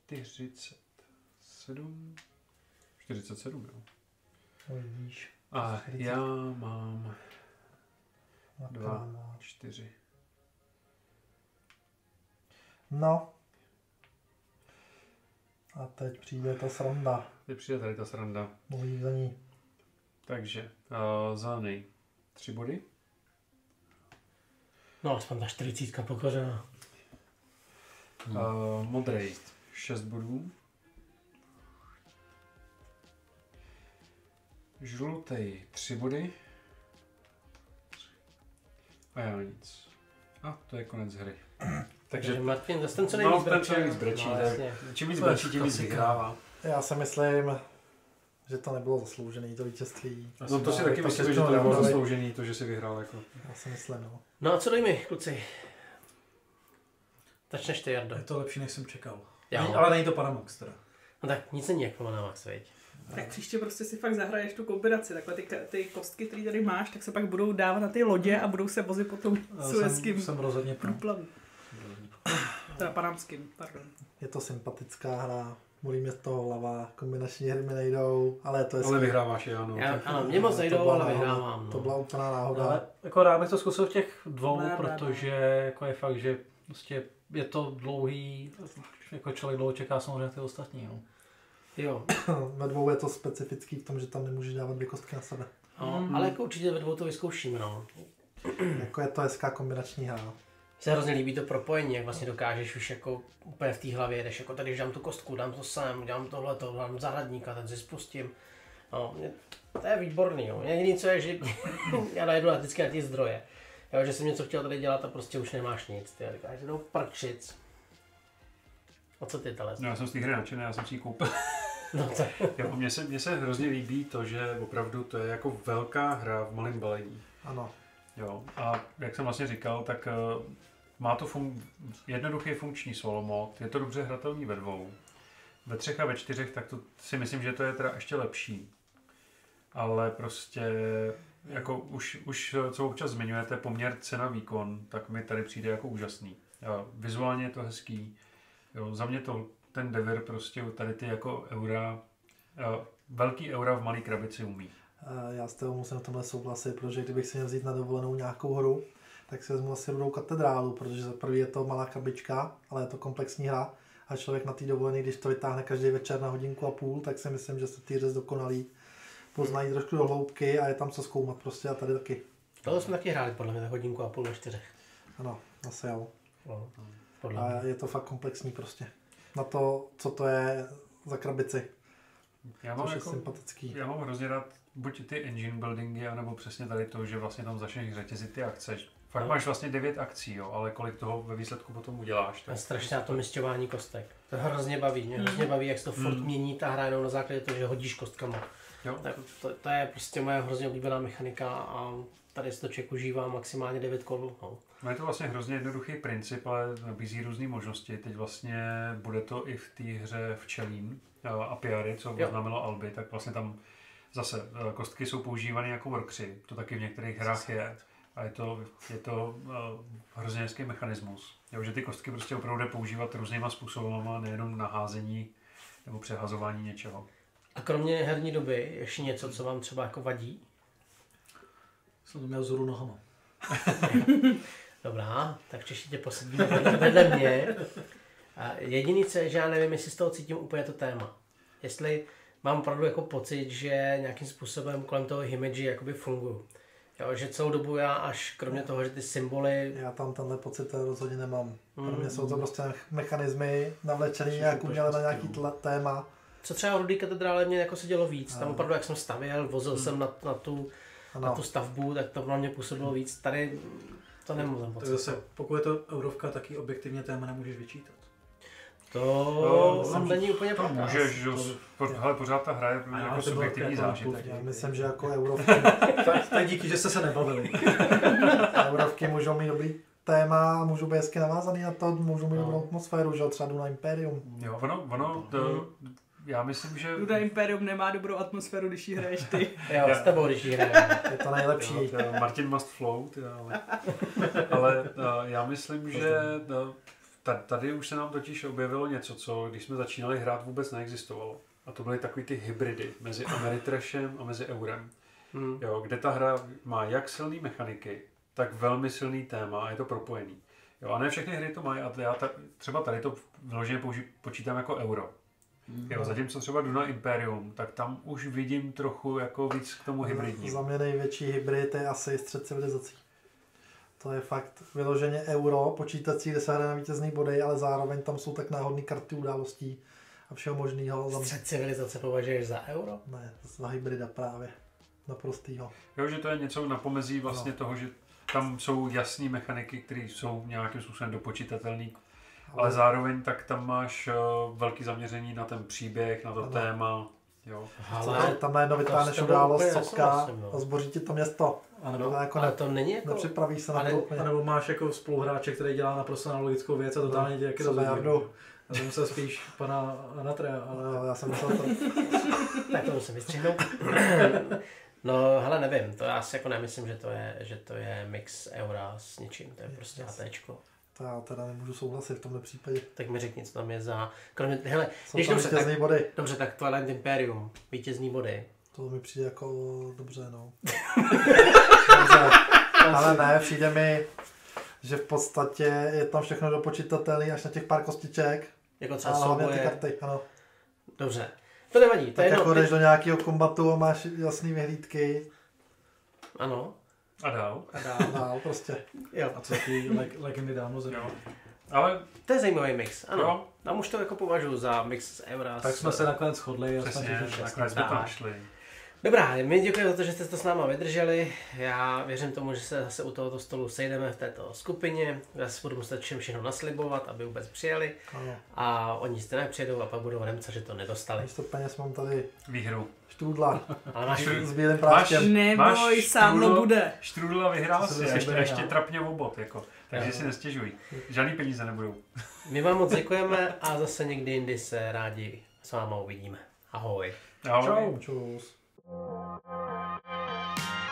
47. 47, jo. No vidíš. A 40. já mám Na 2, kámo. 4. No. A teď přijde ta sranda. Teď přijde tady ta sranda. Mluví za ní. Takže zelený 3 body. No, aspoň ta 40 pokořená. Modrej 6 bodů. Žlutý 3 body. A já nic. A to je konec hry. Takže Martin, zase ten, co no, nejvíc ten, co nejvíc brečí. No, tak jasně. čím víc brečí, tím víc vyhrává. Já si myslím, že to nebylo zasloužený, to vítězství. No to si taky Tak myslím, je že to to nebylo napravit. zasloužený, to, že si vyhrál jako. Já si myslím, no. No a co dej mi, kluci? Začneš ty, Jardo. Je to lepší, než jsem čekal. Jo. Ale není to Panamax teda. No tak nic není jako na Max, veď. Tak příště prostě si fakt zahraješ tu kombinaci. Takhle ty kostky, které tady máš, tak se pak budou dávat na ty lodě a budou se vozit po tom suezským Jsem rozhodně pro. průplavu. Teda panamským, pardon. Je to sympatická hra. Bolí mě z toho hlava, kombinační hry mi nejdou, ale to je... Ale vyhráváš je, ano. Ano, mě moc to nejdou, byla ale náhoda. vyhrávám. To No. byla úplná náhoda. Ale jako rád bych to zkusil v těch dvou, Blá, blá, blá. protože jako je fakt, že prostě je to dlouhý, jako člověk dlouho čeká samozřejmě ty ostatní. No. Jo, Ve dvou je to specifický v tom, že tam nemůžeš dávat 2 kostky na sebe. no, ale jako určitě ve dvou to vyzkoušíme, no. Jako je to hezká kombinační hra. Se hrozně líbí to propojení, jak vlastně dokážeš už jako úplně v té hlavě, jdeš jako tady, když dám tu kostku, dám to sem, dám tohleto, dám zahradníka, ten si spustím. No, to je výborný, jo. Jediný co je, že já najedu vždycky na ty zdroje. Jo, že jsem něco chtěl tady dělat a prostě už nemáš nic. Ty říkáš, že jdou prčic. A co ty tele? No, já jsem z té hry nadšený, já jsem si ji koupil. No to... Jo, mně se hrozně líbí to, že opravdu to je jako velká hra v malém balení. Ano. Jo, a jak jsem vlastně říkal, tak má to jednoduchý funkční solo mod, je to dobře hratelný ve dvou. Ve 3 a ve 4, tak to si myslím, že to je teda ještě lepší. Ale prostě, jako už co občas zmiňujete, poměr cena-výkon, tak mi tady přijde jako úžasný. Jo, vizuálně je to hezký. Jo, za mě ten Devir prostě tady ty jako eura, velký eura v malé krabici umí. Já s tebou musím v tomhle souhlasit, protože kdybych si měl vzít na dovolenou nějakou hru, tak si vezmu asi Rudou katedrálu, protože za prvý je to malá krabička, ale je to komplexní hra a člověk na té dovolené, když to vytáhne každý večer na 1,5 hodiny, tak si myslím, že se ty hry zdokonalí, poznají trošku do hloubky a je tam co zkoumat prostě a tady taky. Tohle jsme taky hráli podle mě tak 1,5 hodiny na 4. Ano, asi jo. No, podle A mě. je to fakt komplexní prostě. Na to, co to je za krabici, Já mám, což je jako, sympatický. já mám hrozně rád buď ty engine buildingy, anebo přesně tady to, že vlastně tam začneš řetězit ty akce. Fakt máš vlastně 9 akcí, jo, ale kolik toho ve výsledku potom uděláš? To je strašně to misťování kostek. To hrozně baví. Mě hrozně baví, jak se to furt mění ta hra jenom na základě toho, že hodíš kostkama. Jo. To je prostě moje hrozně oblíbená mechanika a tady se to člověk užívá maximálně 9 kol. No je to vlastně hrozně jednoduchý princip, ale nabízí různé možnosti. Teď vlastně bude to i v té hře včelín apiary, co oznámilo Albi, tak vlastně tam zase kostky jsou používané jako workři. To taky v některých hrách je. A je to hrozně hezký mechanismus. Jo, že ty kostky prostě opravdu jde používat různýma způsobama, nejenom na házení nebo přehazování něčeho. A kromě herní doby ještě něco, co vám třeba jako vadí? Jsem to měl vzoru nohama. Dobrá, tak příště tě posadíme vedle mě. A jediný, co je, že já nevím, jestli z toho cítím úplně to téma. Jestli mám opravdu jako pocit, že nějakým způsobem kolem toho image jakoby fungují. Jo, že celou dobu já až kromě toho, že ty symboly... Já tam tenhle pocit rozhodně nemám. Pro mě jsou to prostě mechanismy navlečený nějak uměle na nějaký téma. Co třeba v Rudé katedrále mě jako se dělo víc. Tam opravdu, jak jsem stavěl, vozil jsem na tu stavbu, tak to na mě působilo víc. Tady to nemůžu pocit. Zase, pokud je to eurovka, taky objektivně téma nemůžeš vyčítat. To není úplně pravda. Můžeš, ale pořád ta hra je jako subjektivní zážitek. Já myslím, že jako eurovky... tak díky, že jste se nebavili. Eurovky můžou mít dobrý téma, můžou být hezky navázaný na to, můžou mít dobrou atmosféru, že třeba jdu na Imperium. Jo, já myslím, že... Duda Imperium nemá dobrou atmosféru, když jí hraješ ty. Jo, s tebou, když jí hraješ. Je to nejlepší. Martin must float, ale já myslím, že tady už se nám totiž objevilo něco, co když jsme začínali hrát vůbec neexistovalo. A to byly takový ty hybridy mezi Ameritrashem a mezi Eurem. Jo, kde ta hra má jak silný mechaniky, tak velmi silný téma a je to propojený. Jo, a ne všechny hry to mají a já třeba tady to vyloženě počítám jako Euro. Jo, zatímco třeba jdu na Imperium, tak tam už vidím trochu jako víc k tomu hybridní. Za mě největší hybrid je asi Střed civilizací. To je fakt vyloženě Euro, počítací, kde se hraje na vítězný body, ale zároveň tam jsou tak náhodné karty událostí a všeho možného. Střed civilizace považuješ za Euro? Ne, za hybrida právě. Naprostýho. Jo, že to je něco na pomezí vlastně toho, že tam jsou jasné mechaniky, které jsou nějakým způsobem dopočítatelné. Ale zároveň tak tam máš velký zaměření na ten příběh, na to téma. Jo. Ale tam najednou vytáhneš událost socka a zboří ti to město. Ale to není jako... Nepřipravíš se na to úplně. Nebo máš jako spoluhráče, který dělá naprosto analogickou věc a totálně tě jaký rozhodí. Já jsem musel spíš pana Anatrea, ale... Já jsem musel to... Tak to musím vystřihnout. No, hele, nevím, to já si jako nemyslím, že to je mix Eura s ničím, to je prostě ATčko. To já teda nemůžu souhlasit v tomhle případě. Tak mi řekni, co tam je za... Kromě, hele, když tam vítězný body. Dobře, tak Twilight Imperium, vítězný body. To mi přijde jako dobře, no. Dobře, ale ne, přijde mi, že v podstatě je tam všechno dopočítatelné až na těch pár kostiček. Jako třeba souboje. Ty karty, ano. Dobře, to nevadí. Tak jako jdeš do nějakého kombatu a máš jasný vyhlídky. Ano. A dál. Dál prostě. Jo. A co taky legendy dávno zemřel. Ale to je zajímavý mix, ano. Jo. Tam už to jako považuji za mix z Eura. Tak jsme se nakonec shodli. Přesně, nakonec jsme to našli. Dobrá, my děkujeme za to, že jste to s náma vydrželi. Já věřím tomu, že se zase u tohoto stolu sejdeme v této skupině. Já si budu muset všem všechno naslibovat, aby vůbec přijeli. Ano. A oni jste nepřijedou a pak budou Remca, že to nedostali. Místo peněz mám tady výhru. Štrůdla. Ale máš s bílým práškem. Neboj, sám to bude. Štrůdla vyhrál si, ještě trapně obot, jako. Takže si nestěžuj. Žádný peníze nebudou. My vám moc děkujeme a zase někdy jindy se rádi s váma uvidíme. Ahoj. Ahoj. Čau. Čus.